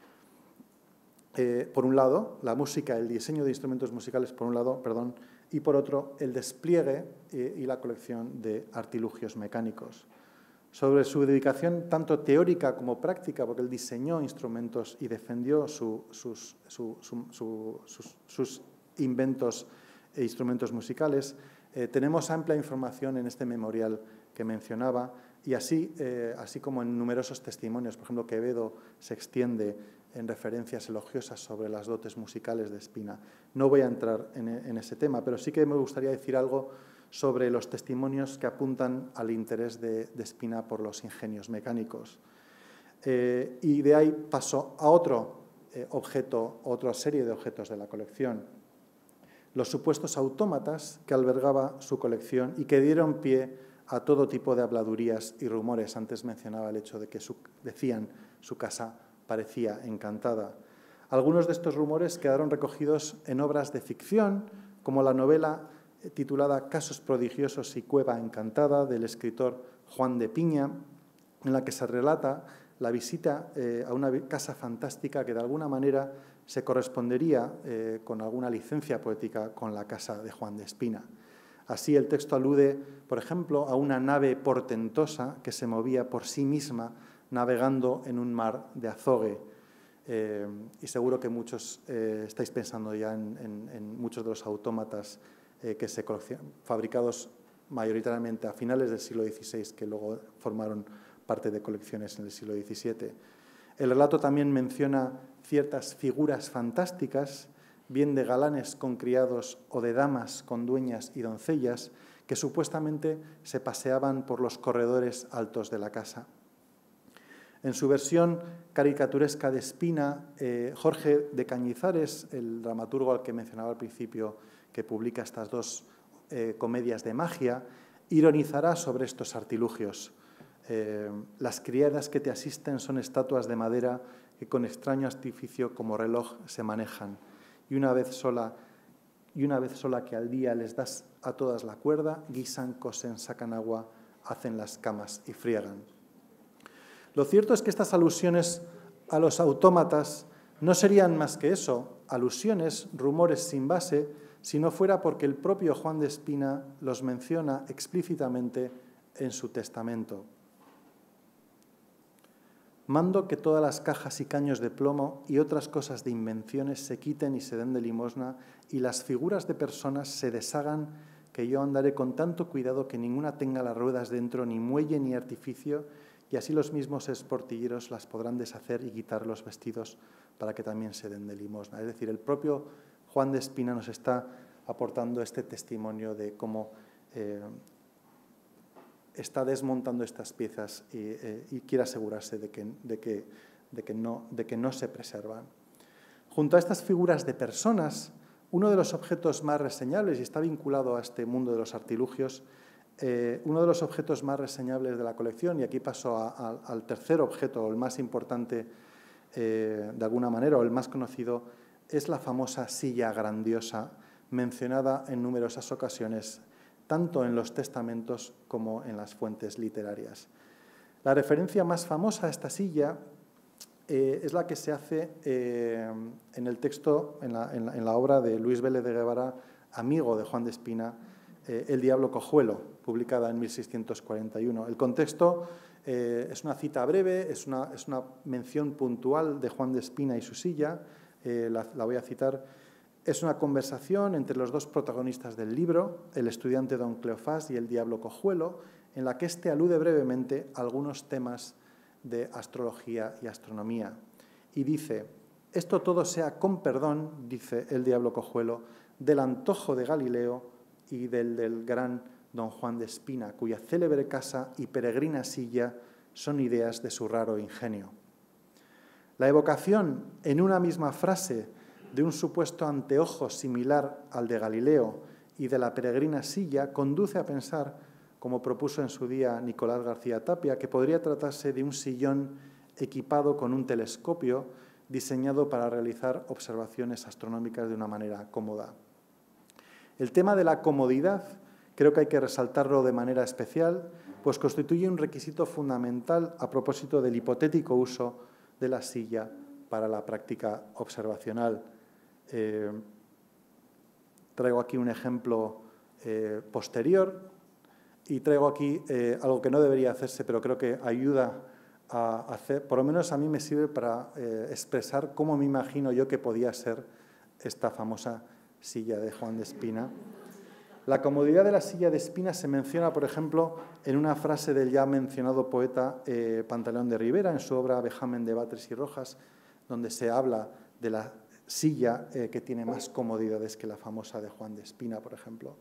Eh, por un lado, la música, el diseño de instrumentos musicales, por un lado, perdón, y por otro, el despliegue eh, y la colección de artilugios mecánicos. Sobre su dedicación tanto teórica como práctica, porque él diseñó instrumentos y defendió su, sus, su, su, su, sus, sus inventos e instrumentos musicales, eh, tenemos amplia información en este memorial que mencionaba, y así, eh, así como en numerosos testimonios, por ejemplo, Quevedo se extiende en referencias elogiosas sobre las dotes musicales de Spina. No voy a entrar en, en ese tema, pero sí que me gustaría decir algo sobre los testimonios que apuntan al interés de, de Spina por los ingenios mecánicos. Eh, y de ahí paso a otro eh, objeto, otra serie de objetos de la colección, los supuestos autómatas que albergaba su colección y que dieron pie a todo tipo de habladurías y rumores. Antes mencionaba el hecho de que su, decían su casa parecía encantada. Algunos de estos rumores quedaron recogidos en obras de ficción, como la novela titulada Casos prodigiosos y Cueva encantada, del escritor Juan de Piña, en la que se relata la visita eh, a una casa fantástica que de alguna manera se correspondería eh, con alguna licencia poética con la casa de Juan de Spina. Así el texto alude, por ejemplo, a una nave portentosa que se movía por sí misma navegando en un mar de azogue. Eh, y seguro que muchos eh, estáis pensando ya en, en, en muchos de los autómatas eh, que se fabricados mayoritariamente a finales del siglo dieciséis, que luego formaron parte de colecciones en el siglo diecisiete. El relato también menciona ciertas figuras fantásticas, bien de galanes con criados o de damas con dueñas y doncellas, que supuestamente se paseaban por los corredores altos de la casa. En su versión caricaturesca de Espina, eh, Jorge de Cañizares, el dramaturgo al que mencionaba al principio, que publica estas dos eh, comedias de magia, ironizará sobre estos artilugios. Eh, las criadas que te asisten son estatuas de madera que con extraño artificio como reloj se manejan, y una vez sola, y una vez sola que al día les das a todas la cuerda, guisan, cosen, sacan agua, hacen las camas y friegan. Lo cierto es que estas alusiones a los autómatas no serían más que eso, alusiones, rumores sin base, si no fuera porque el propio Juan de Espina los menciona explícitamente en su testamento. Mando que todas las cajas y caños de plomo y otras cosas de invenciones se quiten y se den de limosna y las figuras de personas se deshagan, que yo andaré con tanto cuidado que ninguna tenga las ruedas dentro, ni muelle ni artificio, y así los mismos esportilleros las podrán deshacer y quitar los vestidos para que también se den de limosna. Es decir, el propio Juan de Espina nos está aportando este testimonio de cómo eh, está desmontando estas piezas y, eh, y quiere asegurarse de que, de, que, de, que no, de que no se preservan. Junto a estas figuras de personas, uno de los objetos más reseñables, y está vinculado a este mundo de los artilugios, Eh, uno de los objetos más reseñables de la colección, y aquí paso a, a, al tercer objeto, el más importante eh, de alguna manera, o el más conocido, es la famosa silla grandiosa, mencionada en numerosas ocasiones, tanto en los testamentos como en las fuentes literarias. La referencia más famosa a esta silla eh, es la que se hace eh, en el texto, en la, en, la, en la obra de Luis Vélez de Guevara, amigo de Juan de Espina, eh, El diablo cojuelo, publicada en mil seiscientos cuarenta y uno. El contexto eh, es una cita breve, es una, es una mención puntual de Juan de Espina y su silla, eh, la, la voy a citar. Es una conversación entre los dos protagonistas del libro, el estudiante don Cleofás y el diablo cojuelo, en la que éste alude brevemente a algunos temas de astrología y astronomía. Y dice, esto todo sea con perdón, dice el diablo cojuelo, del antojo de Galileo y del del gran don Juan de Espina, cuya célebre casa y peregrina silla son ideas de su raro ingenio. La evocación en una misma frase de un supuesto anteojo similar al de Galileo y de la peregrina silla conduce a pensar, como propuso en su día Nicolás García Tapia, que podría tratarse de un sillón equipado con un telescopio diseñado para realizar observaciones astronómicas de una manera cómoda. El tema de la comodidad creo que hay que resaltarlo de manera especial, pues constituye un requisito fundamental a propósito del hipotético uso de la silla para la práctica observacional. Eh, traigo aquí un ejemplo eh, posterior y traigo aquí eh, algo que no debería hacerse, pero creo que ayuda a hacer, por lo menos a mí me sirve para eh, expresar cómo me imagino yo que podía ser esta famosa silla de Juan de Espina. La comodidad de la silla de Espina se menciona, por ejemplo, en una frase del ya mencionado poeta eh, Pantaleón de Rivera, en su obra Vejamen de Batres y Rojas, donde se habla de la silla eh, que tiene más comodidades que la famosa de Juan de Espina, por ejemplo.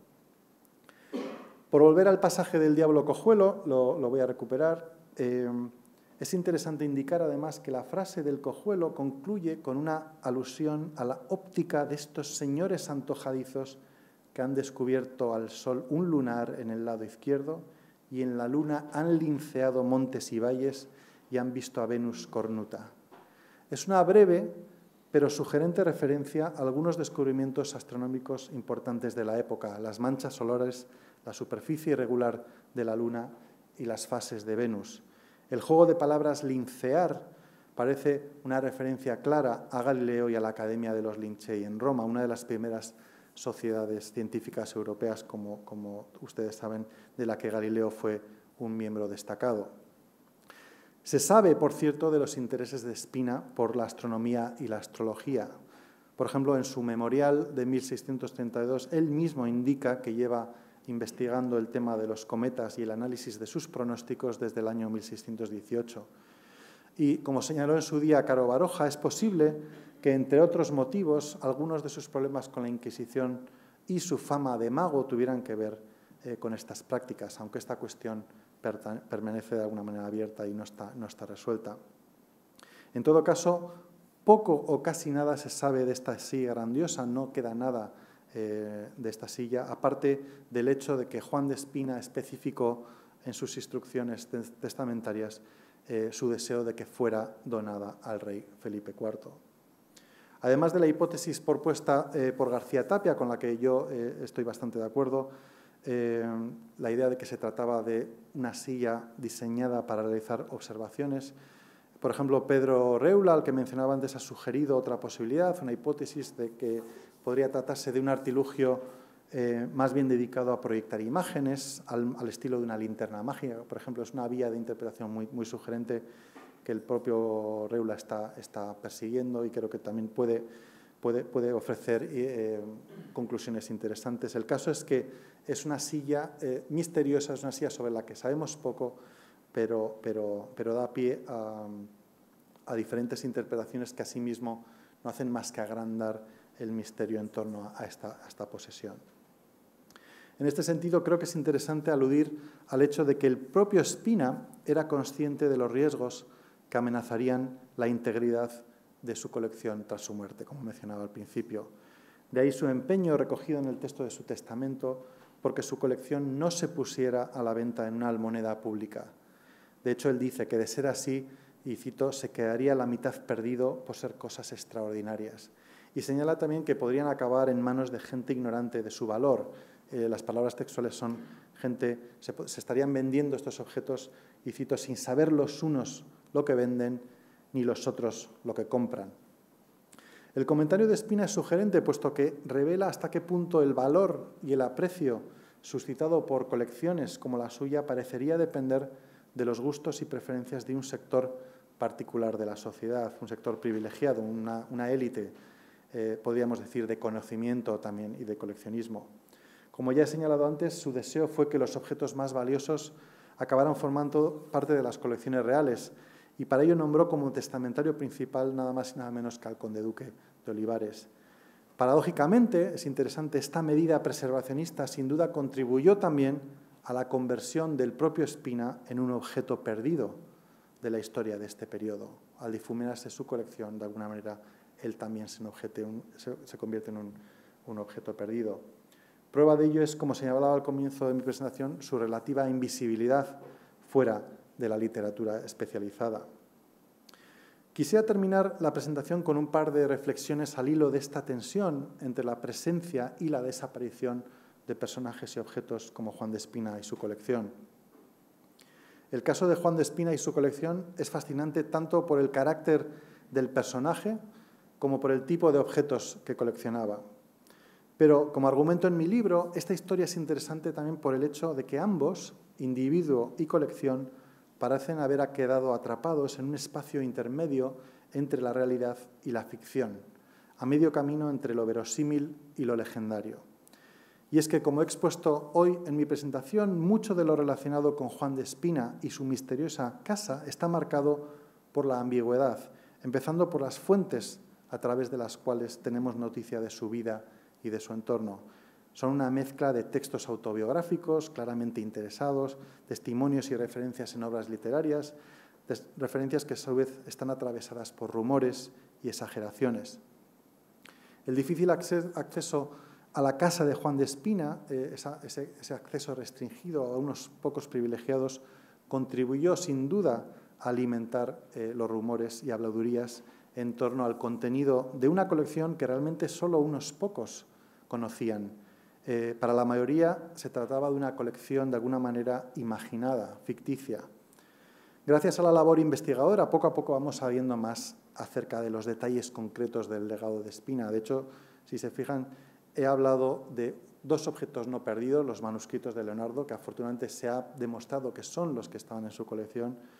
Por volver al pasaje del diablo cojuelo, lo, lo voy a recuperar, eh, es interesante indicar además que la frase del cojuelo concluye con una alusión a la óptica de estos señores antojadizos que han descubierto al sol un lunar en el lado izquierdo y en la luna han linceado montes y valles y han visto a Venus cornuta. Es una breve pero sugerente referencia a algunos descubrimientos astronómicos importantes de la época, las manchas solares, la superficie irregular de la luna y las fases de Venus. El juego de palabras lincear parece una referencia clara a Galileo y a la Academia de los Lincei en Roma, una de las primeras sociedades científicas europeas, como, como ustedes saben, de la que Galileo fue un miembro destacado. Se sabe, por cierto, de los intereses de Spina por la astronomía y la astrología. Por ejemplo, en su memorial de mil seiscientos treinta y dos, él mismo indica que lleva investigando el tema de los cometas y el análisis de sus pronósticos desde el año mil seiscientos dieciocho. Y, como señaló en su día Caro Baroja, es posible que, entre otros motivos, algunos de sus problemas con la Inquisición y su fama de mago tuvieran que ver eh, con estas prácticas, aunque esta cuestión permanece de alguna manera abierta y no está, no está resuelta. En todo caso, poco o casi nada se sabe de esta silla grandiosa, no queda nada eh, de esta silla, aparte del hecho de que Juan de Espina especificó en sus instrucciones testamentarias eh, su deseo de que fuera donada al rey Felipe cuarto. Además de la hipótesis propuesta eh, por García Tapia, con la que yo eh, estoy bastante de acuerdo, Eh, la idea de que se trataba de una silla diseñada para realizar observaciones. Por ejemplo, Pedro Reula, al que mencionaba antes, ha sugerido otra posibilidad, una hipótesis de que podría tratarse de un artilugio eh, más bien dedicado a proyectar imágenes, al, al estilo de una linterna mágica. Por ejemplo, es una vía de interpretación muy, muy sugerente que el propio Reula está, está persiguiendo y creo que también puede, puede, puede ofrecer eh, conclusiones interesantes. El caso es que es una silla eh, misteriosa, es una silla sobre la que sabemos poco, pero, pero, pero da pie a, a diferentes interpretaciones que asimismo no hacen más que agrandar el misterio en torno a esta, a esta posesión. En este sentido, creo que es interesante aludir al hecho de que el propio Spina era consciente de los riesgos que amenazarían la integridad de su colección tras su muerte, como mencionaba al principio. De ahí su empeño recogido en el texto de su testamento porque su colección no se pusiera a la venta en una almoneda pública. De hecho, él dice que de ser así, y cito, se quedaría la mitad perdido por ser cosas extraordinarias. Y señala también que podrían acabar en manos de gente ignorante de su valor. Eh, las palabras textuales son gente, se, se estarían vendiendo estos objetos, y cito, sin saber los unos lo que venden, ni los otros lo que compran. El comentario de Spina es sugerente, puesto que revela hasta qué punto el valor y el aprecio suscitado por colecciones como la suya parecería depender de los gustos y preferencias de un sector particular de la sociedad, un sector privilegiado, una, una élite, eh, podríamos decir, de conocimiento también y de coleccionismo. Como ya he señalado antes, su deseo fue que los objetos más valiosos acabaran formando parte de las colecciones reales, y para ello nombró como testamentario principal nada más y nada menos que al conde duque de Olivares. Paradójicamente, es interesante, esta medida preservacionista sin duda contribuyó también a la conversión del propio Spina en un objeto perdido de la historia de este periodo. Al difuminarse su colección, de alguna manera, él también se, objete un, se, se convierte en un, un objeto perdido. Prueba de ello es, como señalaba al comienzo de mi presentación, su relativa invisibilidad fuera de la literatura especializada. Quisiera terminar la presentación con un par de reflexiones al hilo de esta tensión entre la presencia y la desaparición de personajes y objetos como Juan de Espina y su colección. El caso de Juan de Espina y su colección es fascinante tanto por el carácter del personaje como por el tipo de objetos que coleccionaba. Pero, como argumento en mi libro, esta historia es interesante también por el hecho de que ambos, individuo y colección, parecen haber quedado atrapados en un espacio intermedio entre la realidad y la ficción, a medio camino entre lo verosímil y lo legendario. Y es que, como he expuesto hoy en mi presentación, mucho de lo relacionado con Juan de Espina y su misteriosa casa está marcado por la ambigüedad, empezando por las fuentes a través de las cuales tenemos noticia de su vida y de su entorno. Son una mezcla de textos autobiográficos claramente interesados, testimonios y referencias en obras literarias, referencias que a su vez están atravesadas por rumores y exageraciones. El difícil acceso a la casa de Juan de Espina, eh, esa, ese, ese acceso restringido a unos pocos privilegiados, contribuyó sin duda a alimentar eh, los rumores y habladurías en torno al contenido de una colección que realmente solo unos pocos conocían. Eh, para la mayoría se trataba de una colección de alguna manera imaginada, ficticia. Gracias a la labor investigadora, poco a poco vamos sabiendo más acerca de los detalles concretos del legado de Espina. De hecho, si se fijan, he hablado de dos objetos no perdidos, los manuscritos de Leonardo, que afortunadamente se ha demostrado que son los que estaban en su colección,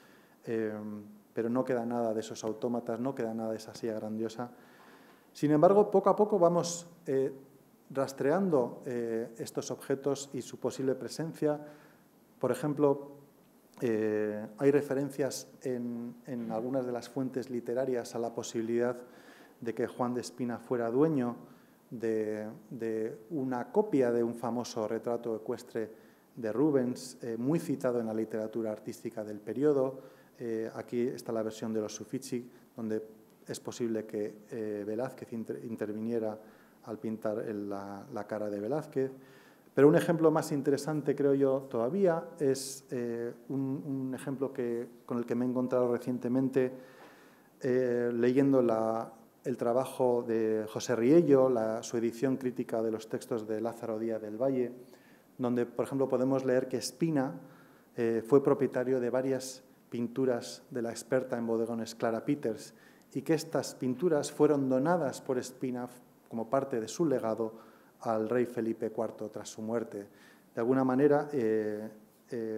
eh, pero no queda nada de esos autómatas, no queda nada de esa silla grandiosa. Sin embargo, poco a poco vamos eh, rastreando eh, estos objetos y su posible presencia. Por ejemplo, eh, hay referencias en, en algunas de las fuentes literarias a la posibilidad de que Juan de Espina fuera dueño de, de una copia de un famoso retrato ecuestre de Rubens, eh, muy citado en la literatura artística del periodo. Eh, aquí está la versión de los Uffizi, donde es posible que eh, Velázquez inter interviniera al pintar el, la, la cara de Velázquez. Pero un ejemplo más interesante, creo yo, todavía, es eh, un, un ejemplo que, con el que me he encontrado recientemente eh, leyendo la, el trabajo de José Riello, la, su edición crítica de los textos de Lázaro Díaz del Valle, donde, por ejemplo, podemos leer que Espina eh, fue propietario de varias pinturas de la experta en bodegones Clara Peters y que estas pinturas fueron donadas por Espina como parte de su legado al rey Felipe cuarto tras su muerte. De alguna manera, eh, eh,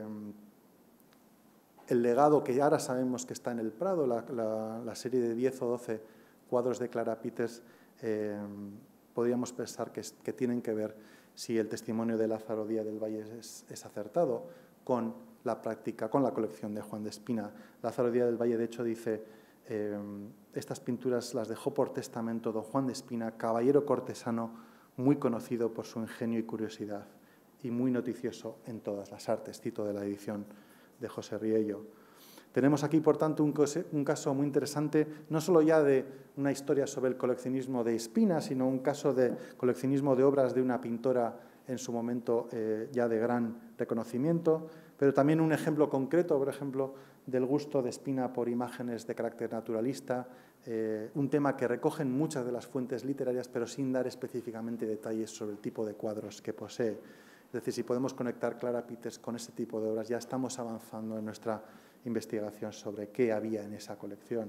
el legado que ahora sabemos que está en el Prado, la, la, la serie de diez o doce cuadros de Clara Peters, eh, podríamos pensar que, que tienen que ver, si el testimonio de Lázaro Díaz del Valle es, es acertado, con la práctica, con la colección de Juan de Espina. Lázaro Díaz del Valle, de hecho, dice, eh, estas pinturas las dejó por testamento don Juan de Espina, caballero cortesano, muy conocido por su ingenio y curiosidad y muy noticioso en todas las artes. Cito de la edición de José Riello. Tenemos aquí, por tanto, un, un caso muy interesante, no solo ya de una historia sobre el coleccionismo de Espina, sino un caso de coleccionismo de obras de una pintora en su momento eh, ya de gran reconocimiento, pero también un ejemplo concreto, por ejemplo, del gusto de Espina por imágenes de carácter naturalista, eh, un tema que recogen muchas de las fuentes literarias, pero sin dar específicamente detalles sobre el tipo de cuadros que posee. Es decir, si podemos conectar Clara Peters con ese tipo de obras, ya estamos avanzando en nuestra investigación sobre qué había en esa colección.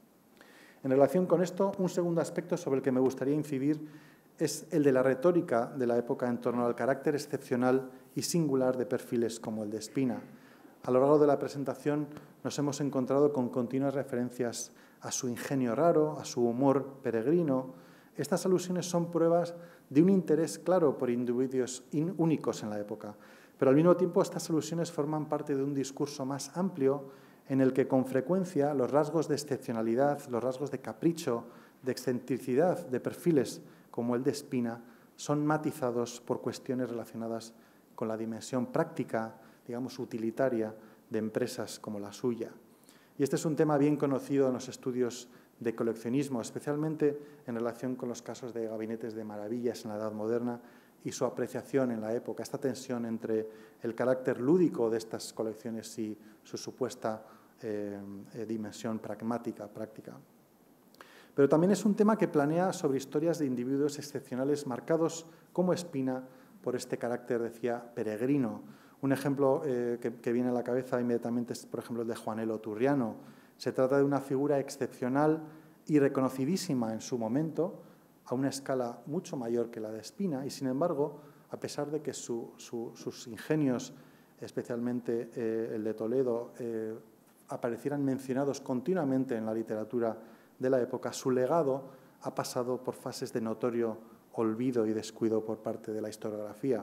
En relación con esto, un segundo aspecto sobre el que me gustaría incidir es el de la retórica de la época en torno al carácter excepcional y singular de perfiles como el de Espina. A lo largo de la presentación nos hemos encontrado con continuas referencias a su ingenio raro, a su humor peregrino. Estas alusiones son pruebas de un interés claro por individuos únicos en la época, pero al mismo tiempo estas alusiones forman parte de un discurso más amplio en el que con frecuencia los rasgos de excepcionalidad, los rasgos de capricho, de excentricidad de perfiles como el de Espina son matizados por cuestiones relacionadas con la dimensión práctica, digamos, utilitaria de empresas como la suya. Y este es un tema bien conocido en los estudios de coleccionismo, especialmente en relación con los casos de gabinetes de maravillas en la Edad Moderna y su apreciación en la época, esta tensión entre el carácter lúdico de estas colecciones y su supuesta eh, eh, dimensión pragmática, práctica. Pero también es un tema que planea sobre historias de individuos excepcionales marcados como Espina por este carácter, decía, peregrino. Un ejemplo eh, que, que viene a la cabeza inmediatamente es, por ejemplo, el de Juanelo Turriano. Se trata de una figura excepcional y reconocidísima en su momento, a una escala mucho mayor que la de Espina, y sin embargo, a pesar de que su, su, sus ingenios, especialmente eh, el de Toledo, eh, aparecieran mencionados continuamente en la literatura de la época, su legado ha pasado por fases de notorio olvido y descuido por parte de la historiografía.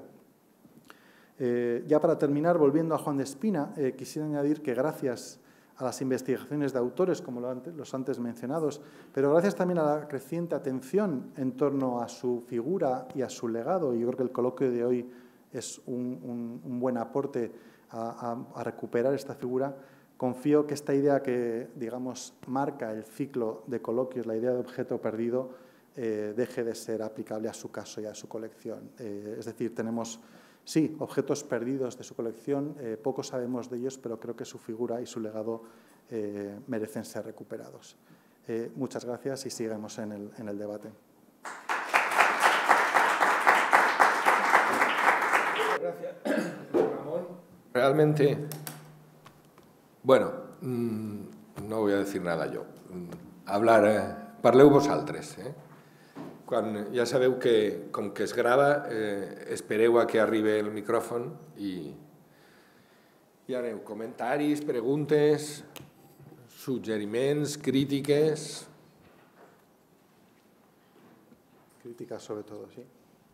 Eh, ya para terminar, volviendo a Juan de Espina, eh, quisiera añadir que gracias a las investigaciones de autores, como lo antes, los antes mencionados, pero gracias también a la creciente atención en torno a su figura y a su legado, y yo creo que el coloquio de hoy es un, un, un buen aporte a, a, a recuperar esta figura, confío que esta idea que, digamos, marca el ciclo de coloquios, la idea de objeto perdido, eh, deje de ser aplicable a su caso y a su colección. Eh, es decir, tenemos, sí, objetos perdidos de su colección, eh, poco sabemos de ellos, pero creo que su figura y su legado eh, merecen ser recuperados. Eh, muchas gracias y sigamos en el, en el debate.
Gracias, Ramón. Realmente, bueno, no voy a decir nada jo. Hablar, eh, parleu vosaltres. Eh? Quan, ja sabeu que, com que es grava, eh, espereu a que arribi el micròfon i, i aneu. Comentaris, preguntes... suggeriments, crítiques...
Críticas sobre todo, sí.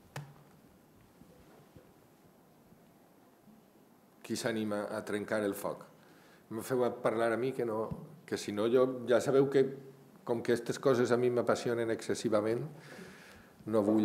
Qui s'anima a trencar el foc? Me feu parlar a mi, que, no, que si no jo... Ja sabeu que, com que aquestes coses a mi m'apassionen excessivament, no vull...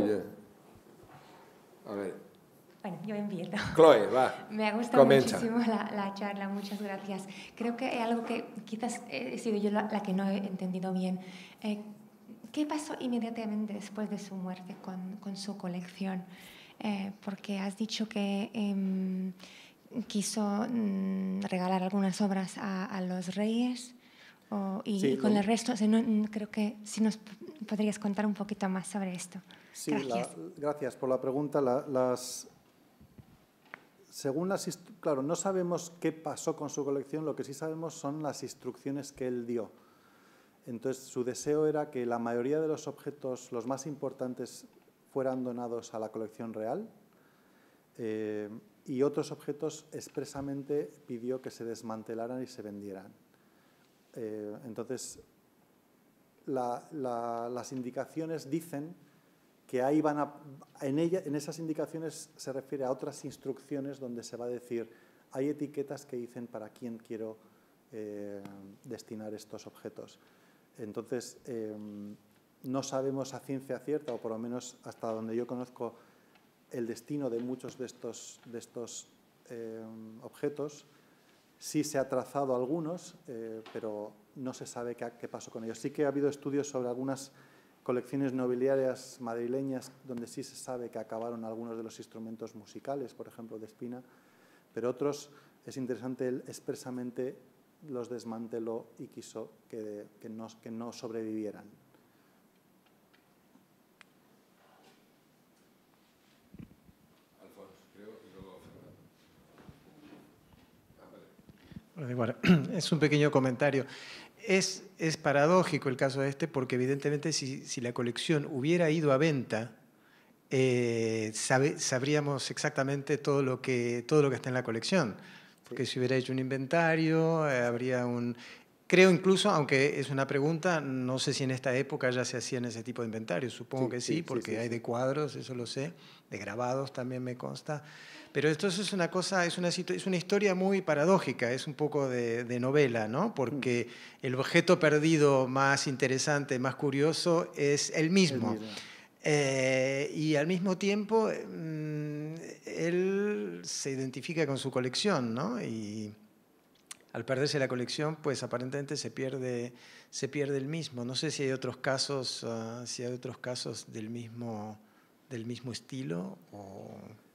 A ver.
Bueno, yo empiezo.
Chloe, va.
Me ha gustado
comienza.
muchísimo la, la charla, muchas gracias. Creo que hay algo que quizás he sido yo la, la que no he entendido bien. Eh, ¿Qué pasó inmediatamente después de su muerte con, con su colección? Eh, porque has dicho que eh, quiso mm, regalar algunas obras a, a los reyes o, y,
sí,
y con
lo...
el resto, o sea, no, creo que si nos podrías contar un poquito más sobre esto.
Sí,
gracias.
La, gracias por la pregunta. La, las, según las, claro, no sabemos qué pasó con su colección, lo que sí sabemos son las instrucciones que él dio. Entonces, su deseo era que la mayoría de los objetos, los más importantes, fueran donados a la colección real eh, y otros objetos expresamente pidió que se desmantelaran y se vendieran. Eh, entonces, la, la, las indicaciones dicen que ahí van a, en, ella, en esas indicaciones se refiere a otras instrucciones donde se va a decir, hay etiquetas que dicen para quién quiero eh, destinar estos objetos. Entonces, eh, no sabemos a ciencia cierta, o por lo menos hasta donde yo conozco, el destino de muchos de estos, de estos eh, objetos. Sí se ha trazado algunos, eh, pero no se sabe qué, qué pasó con ellos. Sí que ha habido estudios sobre algunas colecciones nobiliarias madrileñas donde sí se sabe que acabaron algunos de los instrumentos musicales, por ejemplo, de Espina, pero otros, es interesante, él expresamente los desmanteló y quiso que, que, no, que no sobrevivieran.
Alfonso, creo, y luego Fernando.
Bueno, es un pequeño comentario. Es, es paradójico el caso este porque evidentemente si, si la colección hubiera ido a venta, eh, sabe, sabríamos exactamente todo lo, que, todo lo que está en la colección. Porque si hubiera hecho un inventario, eh, habría un... Creo incluso, aunque es una pregunta, no sé si en esta época ya se hacían ese tipo de inventarios. Supongo
sí,
que sí,
sí
porque
sí, sí,
hay
sí.
de cuadros, eso lo sé, de grabados también me consta. Pero esto es una cosa, es una, es una historia muy paradójica, es un poco de, de novela, ¿no? Porque el objeto perdido más interesante, más curioso, es el mismo.
El mismo.
Eh, y al mismo tiempo, mmm, él se identifica con su colección, ¿no? Y al perderse la colección, pues aparentemente se pierde, se pierde el mismo. No sé si hay otros casos, uh, si hay otros casos del mismo, del mismo estilo o,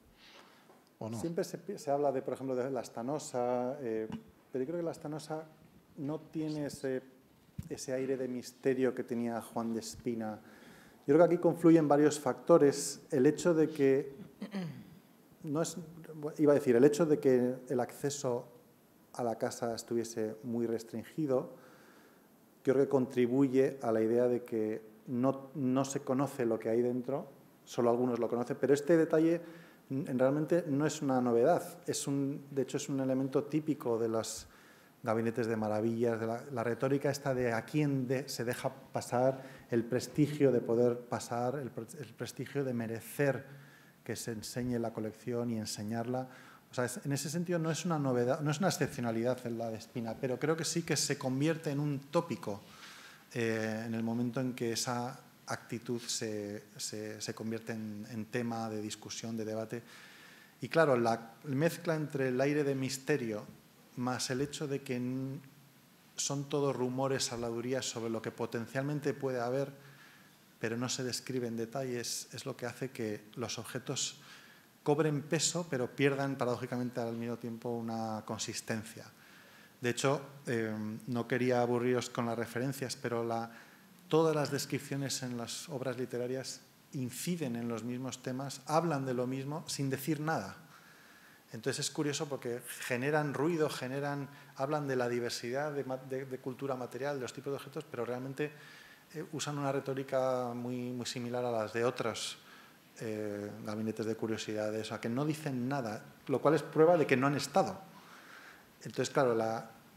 o no.
Siempre se, se habla de, por ejemplo, de la Stanosa, eh, pero yo creo que la Stanosa no tiene ese, ese aire de misterio que tenía Juan de Espina. Yo creo que aquí confluyen varios factores. El hecho de que, no es, iba a decir, el hecho de que el acceso a la casa estuviese muy restringido, creo que contribuye a la idea de que no, no se conoce lo que hay dentro, solo algunos lo conocen, pero este detalle realmente no es una novedad, es un, de hecho es un elemento típico de los gabinetes de maravillas, de la, la retórica esta de a quién de, se deja pasar, el prestigio de poder pasar, el, el prestigio de merecer que se enseñe la colección y enseñarla. O sea, en ese sentido no es una novedad, no es una excepcionalidad en la de Espina, pero creo que sí que se convierte en un tópico eh, en el momento en que esa actitud se, se, se convierte en, en tema de discusión, de debate. Y claro, la mezcla entre el aire de misterio más el hecho de que son todos rumores, habladurías sobre lo que potencialmente puede haber, pero no se describe en detalles, es lo que hace que los objetos cobren peso, pero pierdan paradójicamente al mismo tiempo una consistencia. De hecho, eh, no quería aburriros con las referencias, pero la, todas las descripciones en las obras literarias inciden en los mismos temas, hablan de lo mismo sin decir nada. Entonces es curioso porque generan ruido, generan, hablan de la diversidad de, de, de cultura material, de los tipos de objetos, pero realmente eh, usan una retórica muy, muy similar a las de otros eh, gabinetes de curiosidades, o sea, que no dicen nada, lo cual es prueba de que no han estado. Entonces, claro, la,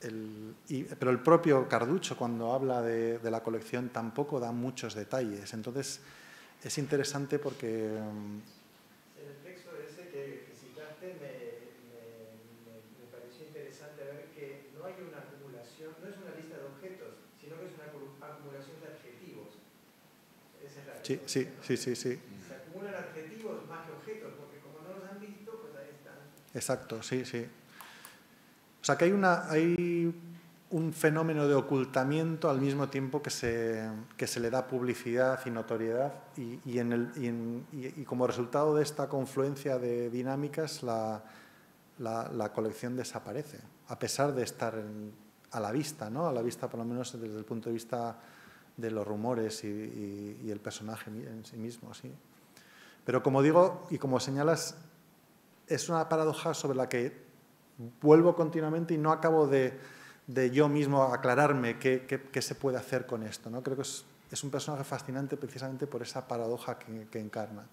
el, y, pero el propio Carducho, cuando habla de, de la colección, tampoco da muchos detalles. Entonces, es interesante porque...
En el texto ese que, que citaste me, me, me, me pareció interesante ver que no hay una acumulación, no es una lista de objetos, sino que es una acumulación de adjetivos. Esa es la
sí, sí, sí, sí, sí.
Se acumulan adjetivos más que objetos, porque como no los han visto, pues ahí están.
Exacto, sí, sí. O sea que hay, una, hay un fenómeno de ocultamiento al mismo tiempo que se, que se le da publicidad y notoriedad y, y, en el, y, en, y, y como resultado de esta confluencia de dinámicas la, la, la colección desaparece, a pesar de estar en, a la vista, ¿no? A la vista por lo menos desde el punto de vista de los rumores y, y, y el personaje en sí mismo. ¿Sí? Pero como digo y como señalas, es una paradoja sobre la que vuelvo continuamente y no acabo de, de yo mismo aclararme qué, qué, qué se puede hacer con esto, ¿no? Creo que es, es un personaje fascinante precisamente por esa paradoja que, que encarna.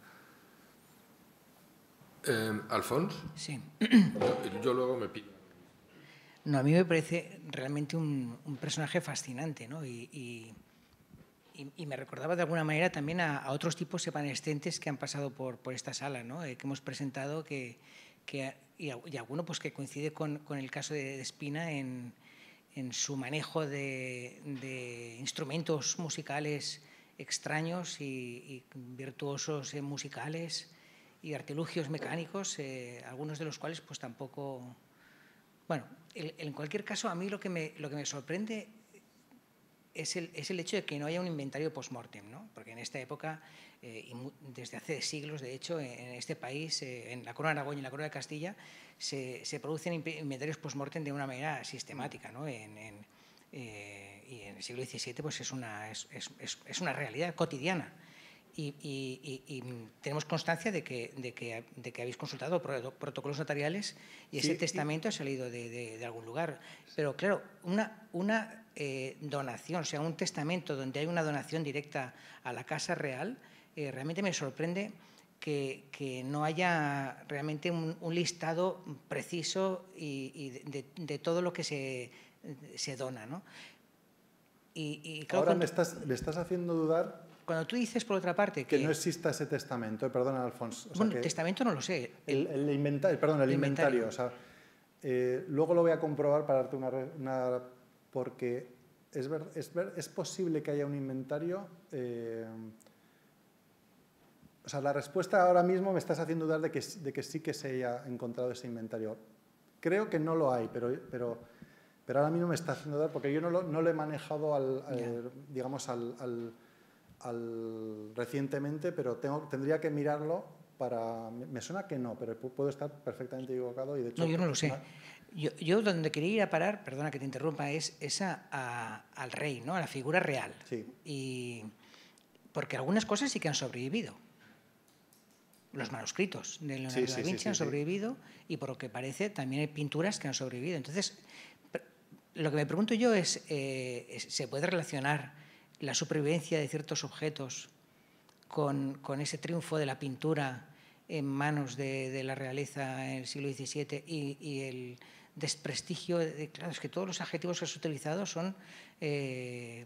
Eh, ¿Alfons?
Sí.
Yo, yo luego me pido.
No, a mí me parece realmente un, un personaje fascinante, ¿no? Y, y, y, y me recordaba de alguna manera también a, a otros tipos evanescentes que han pasado por, por esta sala, ¿no? Eh, que hemos presentado que, que y, y alguno pues que coincide con, con el caso de, de Espina en, en su manejo de, de instrumentos musicales extraños y, y virtuosos eh, musicales y artilugios mecánicos, eh, algunos de los cuales pues tampoco... Bueno, el, en cualquier caso, a mí lo que me, lo que me sorprende es el, es el hecho de que no haya un inventario post-mortem, ¿no? Porque en esta época, eh, y desde hace siglos, de hecho, en este país, eh, en la corona de Aragón y en la corona de Castilla, se, se producen inventarios post-mortem de una manera sistemática, ¿no? En, en, eh, y en el siglo diecisiete pues es, una, es, es, es una realidad cotidiana. Y, y, y, y tenemos constancia de que, de, que, de que habéis consultado protocolos notariales y ese sí, testamento sí. ha salido de, de, de algún lugar. Pero claro, una, una eh, donación, o sea, un testamento donde hay una donación directa a la Casa Real, eh, realmente me sorprende que, que no haya realmente un, un listado preciso y, y de, de, de todo lo que se, se dona, ¿no? Y, y claro,
ahora me estás, me estás haciendo dudar.
Cuando tú dices, por otra parte,
que...
que
no exista ese testamento, eh, perdona, Alfons. O sea,
bueno,
que
el testamento no lo sé.
El, el, inventario, perdón, el, el inventario. inventario. O sea, eh, luego lo voy a comprobar para darte una... una porque es, ver, es, ver, es posible que haya un inventario... Eh, o sea, la respuesta ahora mismo me estás haciendo dudar de que, de que sí que se haya encontrado ese inventario. Creo que no lo hay, pero... pero pero ahora mismo me está haciendo dudar porque yo no lo, no lo he manejado al, al, yeah. digamos, al... al Al, recientemente, pero tengo, tendría que mirarlo para... Me suena que no, pero puedo estar perfectamente equivocado. Y de hecho,
no, yo no lo sé. Yo, yo donde quería ir a parar, perdona que te interrumpa, es esa a, al rey, ¿no? A la figura real.
Sí.
Y porque algunas cosas sí que han sobrevivido. Los manuscritos de Leonardo
sí, sí,
da Vinci
sí, sí,
han
sí.
sobrevivido y por lo que parece también hay pinturas que han sobrevivido. Entonces, lo que me pregunto yo es, eh, ¿se puede relacionar la supervivencia de ciertos objetos con, con ese triunfo de la pintura en manos de, de la realeza en el siglo diecisiete y, y el desprestigio? De, claro, es que todos los adjetivos que has utilizado son eh,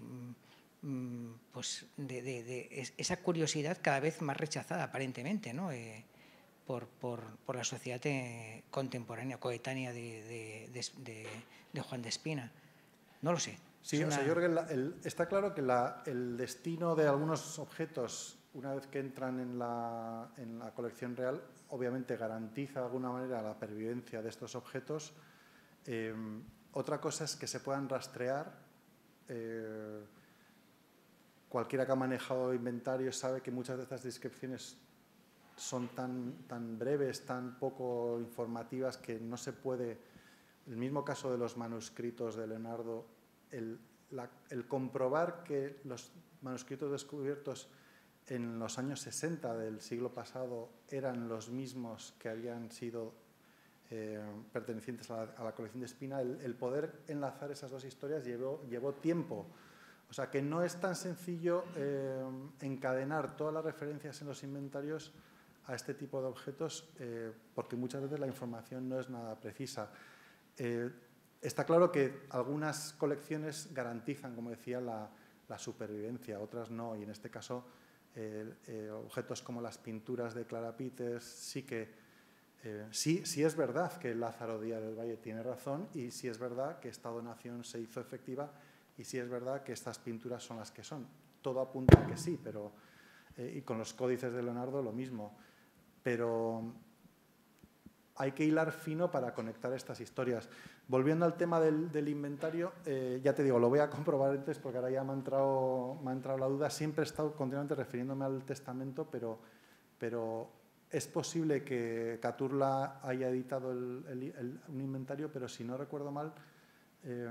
pues de, de, de esa curiosidad cada vez más rechazada, aparentemente, ¿no? Eh, por, por, por la sociedad eh, contemporánea, coetánea de, de, de, de Juan de Espina. No lo sé.
Sí, una... o sea, yo creo que la, el, está claro que la, el destino de algunos objetos, una vez que entran en la, en la colección real, obviamente garantiza de alguna manera la pervivencia de estos objetos. Eh, otra cosa es que se puedan rastrear. Eh, cualquiera que ha manejado inventarios sabe que muchas de estas descripciones son tan, tan breves, tan poco informativas, que no se puede... El mismo caso de los manuscritos de Leonardo, el, la, el comprobar que los manuscritos descubiertos en los años sesenta del siglo pasado eran los mismos que habían sido eh, pertenecientes a la, a la colección de Espina, el, el poder enlazar esas dos historias llevó, llevó tiempo. O sea que no es tan sencillo eh, encadenar todas las referencias en los inventarios a este tipo de objetos, eh, porque muchas veces la información no es nada precisa. Eh, está claro que algunas colecciones garantizan, como decía, la, la supervivencia, otras no, y en este caso eh, eh, objetos como las pinturas de Clara Peters sí que, eh, sí, sí es verdad que Lázaro Díaz del Valle tiene razón, y sí es verdad que esta donación se hizo efectiva, y sí es verdad que estas pinturas son las que son. Todo apunta a que sí, pero, eh, y con los códices de Leonardo lo mismo, pero hay que hilar fino para conectar estas historias. Volviendo al tema del, del inventario, eh, ya te digo, lo voy a comprobar antes porque ahora ya me ha entrado, me ha entrado la duda. Siempre he estado continuamente refiriéndome al testamento, pero, pero es posible que Cazorla haya editado el, el, el, un inventario, pero si no recuerdo mal, eh,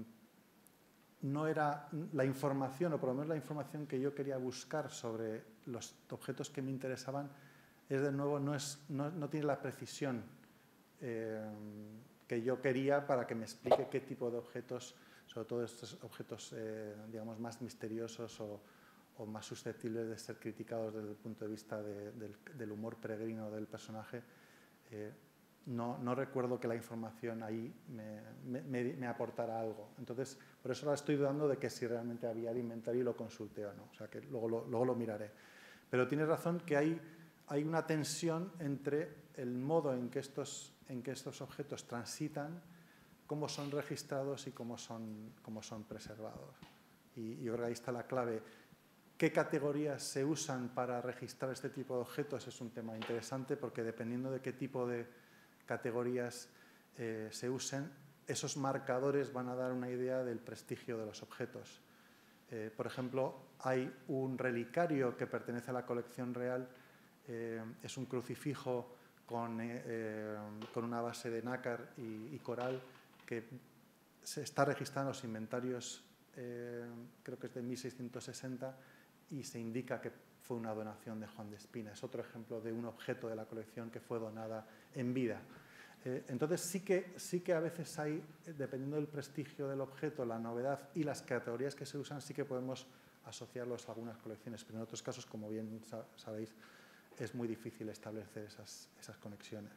no era la información, o por lo menos la información que yo quería buscar sobre los objetos que me interesaban, es de nuevo, no, es, no, no tiene la precisión eh, que yo quería para que me explique qué tipo de objetos, sobre todo estos objetos eh, digamos más misteriosos o, o más susceptibles de ser criticados desde el punto de vista de, del, del humor peregrino del personaje. Eh, no, no recuerdo que la información ahí me, me, me aportara algo. Entonces, por eso ahora estoy dudando de que si realmente había el inventario y lo consulté o no. O sea, que luego lo, luego lo miraré. Pero tienes razón que hay, hay una tensión entre el modo en que estos, en que estos objetos transitan, cómo son registrados y cómo son, cómo son preservados. Y yo creo que ahí está la clave. ¿Qué categorías se usan para registrar este tipo de objetos? Es un tema interesante porque dependiendo de qué tipo de categorías eh, se usen, esos marcadores van a dar una idea del prestigio de los objetos. Eh, por ejemplo, hay un relicario que pertenece a la colección real, eh, es un crucifijo con, eh, con una base de nácar y, y coral que se está registrado en los inventarios, eh, creo que es de mil seiscientos sesenta, y se indica que fue una donación de Juan de Espina. Es otro ejemplo de un objeto de la colección que fue donada en vida. Eh, entonces sí que, sí que a veces hay, dependiendo del prestigio del objeto, la novedad y las categorías que se usan, sí que podemos asociarlos a algunas colecciones, pero en otros casos, como bien sabéis, es muy difícil establecer esas, esas conexiones.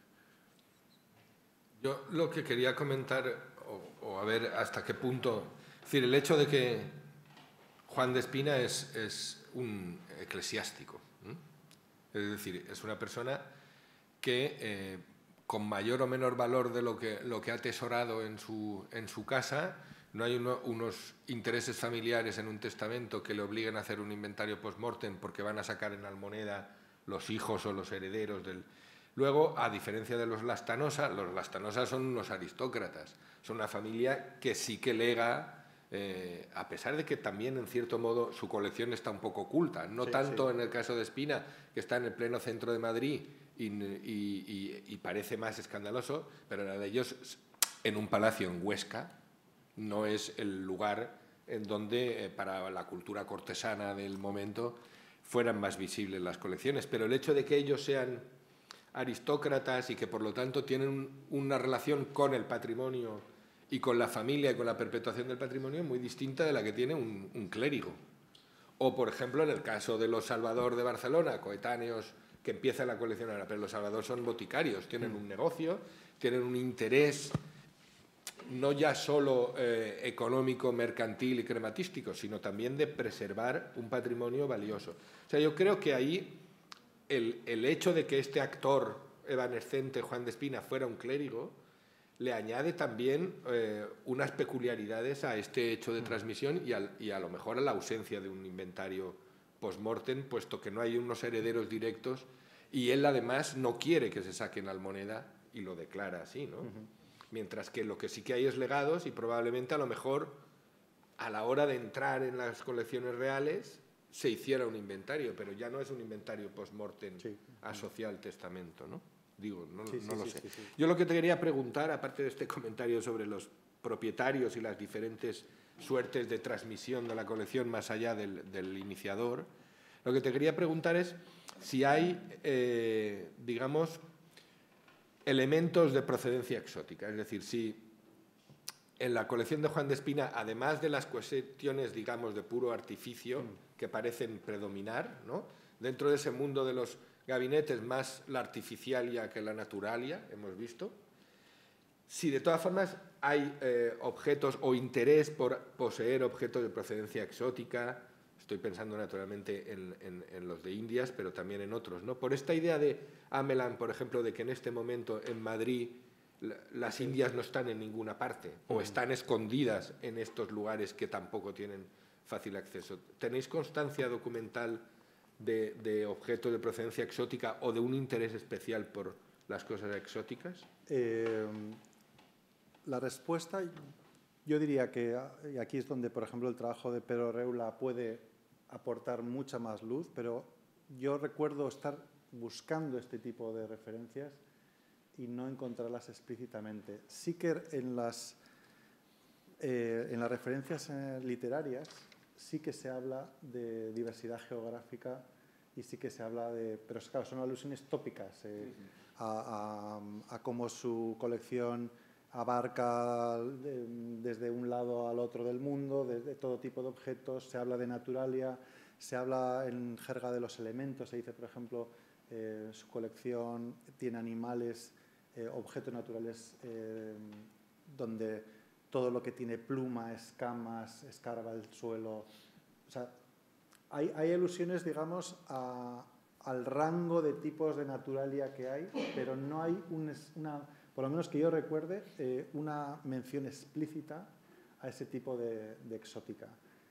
Yo lo que quería comentar, o, o a ver hasta qué punto, es decir, el hecho de que Juan de Espina es, es un eclesiástico, ¿eh? Es decir, es una persona que eh, con mayor o menor valor de lo que, lo que ha atesorado en su, en su casa, no hay uno, unos intereses familiares en un testamento que le obliguen a hacer un inventario post-mortem porque van a sacar en almoneda los hijos o los herederos del... Luego, a diferencia de los Lastanosa, los Lastanosa son unos aristócratas, son una familia que sí que lega... Eh, a pesar de que también, en cierto modo, su colección está un poco oculta. No sí, tanto sí. En el caso de Espina, que está en el pleno centro de Madrid y, y, y, y parece más escandaloso, pero la de ellos, en un palacio en Huesca, no es el lugar en donde, eh, para la cultura cortesana del momento, fueran más visibles las colecciones. Pero el hecho de que ellos sean aristócratas y que, por lo tanto, tienen una relación con el patrimonio y con la familia y con la perpetuación del patrimonio muy distinta de la que tiene un, un clérigo. O, por ejemplo, en el caso de los Salvador de Barcelona, coetáneos que empiezan la colección ahora, pero los Salvador son boticarios, tienen un negocio, tienen un interés no ya solo eh, económico, mercantil y crematístico, sino también de preservar un patrimonio valioso. O sea, yo creo que ahí el, el hecho de que este actor evanescente, Juan de Espina, fuera un clérigo, le añade también eh, unas peculiaridades a este hecho de transmisión y, al, y a lo mejor a la ausencia de un inventario post-mortem, puesto que no hay unos herederos directos y él además no quiere que se saquen almoneda y lo declara así, ¿no? Uh-huh. Mientras que lo que sí que hay es legados y probablemente a lo mejor a la hora de entrar en las colecciones reales se hiciera un inventario, pero ya no es un inventario post-mortem sí. asociado al testamento, ¿no? Digo, no, sí, no sí, lo sí, sé. Sí, sí. Yo lo que te quería preguntar, aparte de este comentario sobre los propietarios y las diferentes suertes de transmisión de la colección más allá del, del iniciador, lo que te quería preguntar es si hay, eh, digamos, elementos de procedencia exótica. Es decir, si en la colección de Juan de Espina, además de las cuestiones, digamos, de puro artificio mm. que parecen predominar, ¿no? Dentro de ese mundo de los gabinetes, más la artificialia que la naturalia, hemos visto. si de todas formas hay eh, objetos o interés por poseer objetos de procedencia exótica, estoy pensando naturalmente en, en, en los de Indias, pero también en otros, ¿no? Por esta idea de Ameland, por ejemplo, de que en este momento en Madrid las Indias no están en ninguna parte o están escondidas en estos lugares que tampoco tienen fácil acceso. ¿Tenéis constancia documental de, de objetos de procedencia exótica o de un interés especial por las cosas exóticas?
Eh, la respuesta, yo diría que, y aquí es donde, por ejemplo, el trabajo de Pedro Reula puede aportar mucha más luz, pero yo recuerdo estar buscando este tipo de referencias y no encontrarlas explícitamente. Sí que en las, eh, en las referencias eh, literarias sí que se habla de diversidad geográfica y sí que se habla de... Pero claro, son alusiones tópicas eh, a, a, a cómo su colección abarca de, desde un lado al otro del mundo, desde todo tipo de objetos, se habla de naturalia, se habla en jerga de los elementos, se dice, por ejemplo, eh, su colección tiene animales, eh, objetos naturales eh, donde todo lo que tiene pluma, escamas, escarba el suelo. O sea, hay, hay alusiones, digamos, a, al rango de tipos de naturalia que hay, pero no hay un, una, por lo menos que yo recuerde, eh, una mención explícita a ese tipo de, de exótica.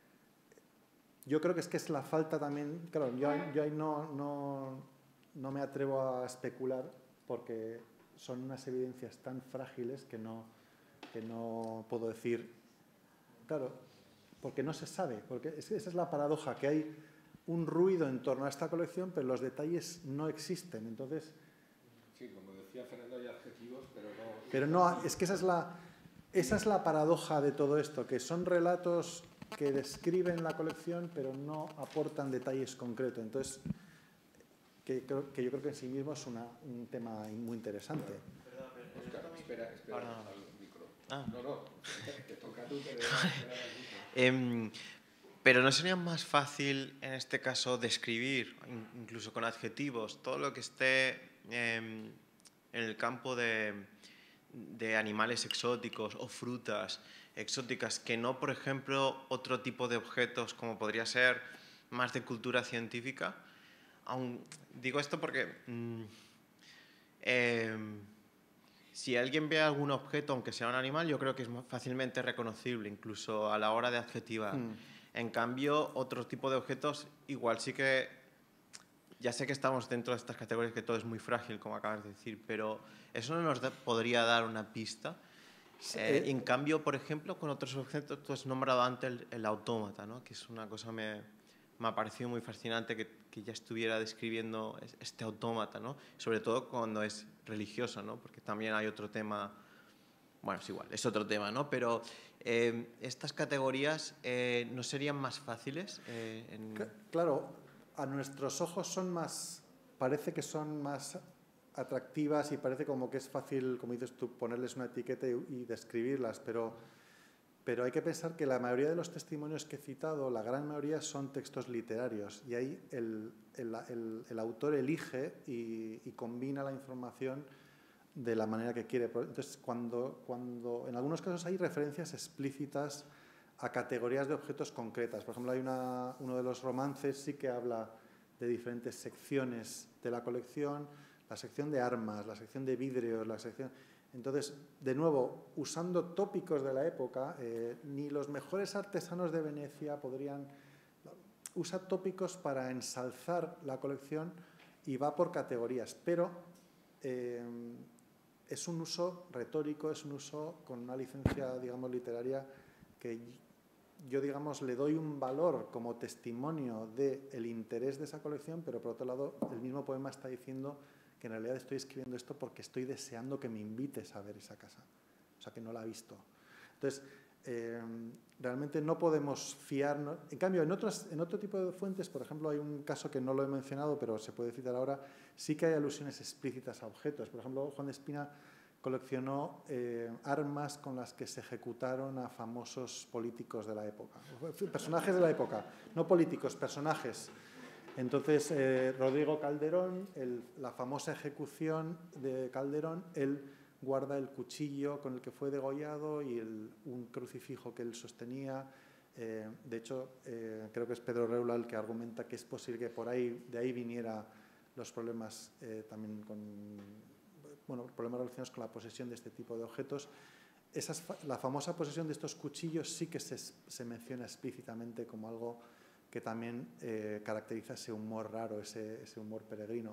Yo creo que es que es la falta también, claro, yo, yo ahí no, no, no me atrevo a especular porque son unas evidencias tan frágiles que no, que no puedo decir, claro, porque no se sabe, porque esa es la paradoja, que hay un ruido en torno a esta colección, pero los detalles no existen, entonces...
Sí, como decía Fernando, hay adjetivos, pero no...
Pero no, es que esa es la, esa es la paradoja de todo esto, que son relatos que describen la colección, pero no aportan detalles concretos. Entonces, que, que yo creo que en sí mismo es una, un tema muy interesante.
Perdón, pero Oscar, espera, espera,
ah, no, no.
al micro.
Ah.
No, no, te toca a tú, pero...
eh, pero ¿no sería más fácil, en este caso, describir, incluso con adjetivos, todo lo que esté eh, en el campo de, de animales exóticos o frutas exóticas, que no, por ejemplo, otro tipo de objetos, como podría ser más de cultura científica? Aún digo esto porque mmm, eh, si alguien ve algún objeto, aunque sea un animal, yo creo que es fácilmente reconocible, incluso a la hora de adjetivar. Mm. En cambio, otro tipo de objetos, igual sí que... Ya sé que estamos dentro de estas categorías, que todo es muy frágil, como acabas de decir, pero ¿eso no nos da, podría dar una pista? Sí. Eh, en cambio, por ejemplo, con otros objetos, tú has nombrado antes el, el autómata, ¿no? Que es una cosa me, me ha parecido muy fascinante que, que ya estuviera describiendo este autómata, ¿no? Sobre todo cuando es religioso, ¿no? Porque también hay otro tema... Bueno, es igual, es otro tema, ¿no? Pero eh, estas categorías eh, ¿no serían más fáciles? Eh, en...
Claro, a nuestros ojos son más, parece que son más atractivas y parece como que es fácil, como dices tú, ponerles una etiqueta y, y describirlas, pero, pero hay que pensar que la mayoría de los testimonios que he citado, la gran mayoría son textos literarios y ahí el, el, el, el autor elige y, y combina la información de la manera que quiere. Entonces, cuando, cuando en algunos casos hay referencias explícitas a categorías de objetos concretas. Por ejemplo, hay una, uno de los romances sí que habla de diferentes secciones de la colección, la sección de armas, la sección de vidrios, la sección... Entonces, de nuevo, usando tópicos de la época, eh, ni los mejores artesanos de Venecia podrían... Usa tópicos para ensalzar la colección y va por categorías, pero... Eh, es un uso retórico, es un uso con una licencia, digamos, literaria que yo, digamos, le doy un valor como testimonio del interés de esa colección, pero por otro lado, el mismo poema está diciendo que en realidad estoy escribiendo esto porque estoy deseando que me invites a ver esa casa, o sea, que no la he visto. Entonces, eh, realmente no podemos fiarnos. En cambio, en, otros, en otro tipo de fuentes, por ejemplo, hay un caso que no lo he mencionado, pero se puede citar ahora, sí que hay alusiones explícitas a objetos. Por ejemplo, Juan de Espina coleccionó eh, armas con las que se ejecutaron a famosos políticos de la época, personajes de la época, no políticos, personajes. Entonces, eh, Rodrigo Calderón, el, la famosa ejecución de Calderón, él guarda el cuchillo con el que fue degollado y el, un crucifijo que él sostenía. Eh, de hecho, eh, creo que es Pedro Reula el que argumenta que es posible que por ahí, de ahí viniera los problemas eh, también con, bueno, problemas relacionados con la posesión de este tipo de objetos. Esas, la famosa posesión de estos cuchillos sí que se, se menciona explícitamente como algo que también eh, caracteriza ese humor raro, ese, ese humor peregrino.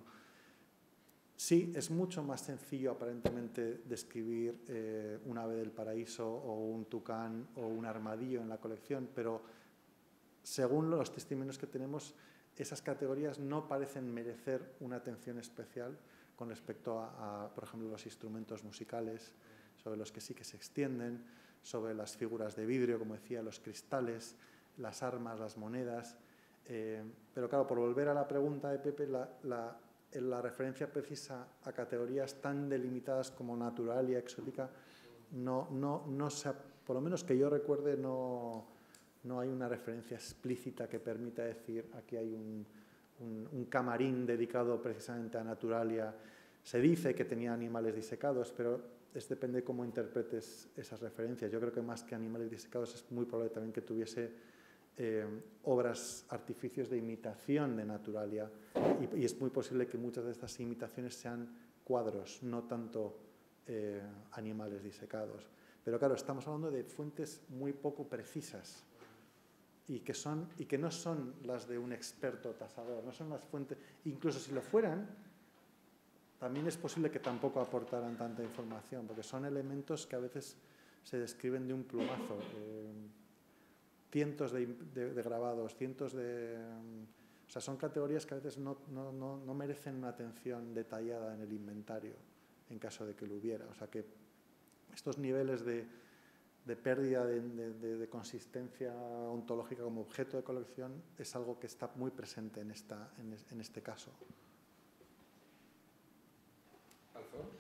Sí, es mucho más sencillo aparentemente describir eh, un ave del paraíso o un tucán o un armadillo en la colección, pero según los testimonios que tenemos, esas categorías no parecen merecer una atención especial con respecto a, a, por ejemplo, los instrumentos musicales, sobre los que sí que se extienden, sobre las figuras de vidrio, como decía, los cristales, las armas, las monedas. Eh, pero claro, por volver a la pregunta de Pepe, la, la la referencia precisa a categorías tan delimitadas como natural y exótica, no, no, no se, por lo menos que yo recuerde, no, no hay una referencia explícita que permita decir aquí hay un, un, un camarín dedicado precisamente a naturalia. Se dice que tenía animales disecados, pero es depende cómo interpretes esas referencias. Yo creo que más que animales disecados es muy probable también que tuviese Eh, obras, artificios de imitación de naturalia y, y es muy posible que muchas de estas imitaciones sean cuadros, no tanto eh, animales disecados. Pero claro, estamos hablando de fuentes muy poco precisas y que, son, y que no son las de un experto tasador, no son las fuentes, incluso si lo fueran, también es posible que tampoco aportaran tanta información, porque son elementos que a veces se describen de un plumazo. Eh, cientos de, de, de grabados, cientos de... O sea, son categorías que a veces no, no, no, no merecen una atención detallada en el inventario, en caso de que lo hubiera. O sea, que estos niveles de, de pérdida de, de, de consistencia ontológica como objeto de colección es algo que está muy presente en, esta, en, en este caso.
¿Alfonso?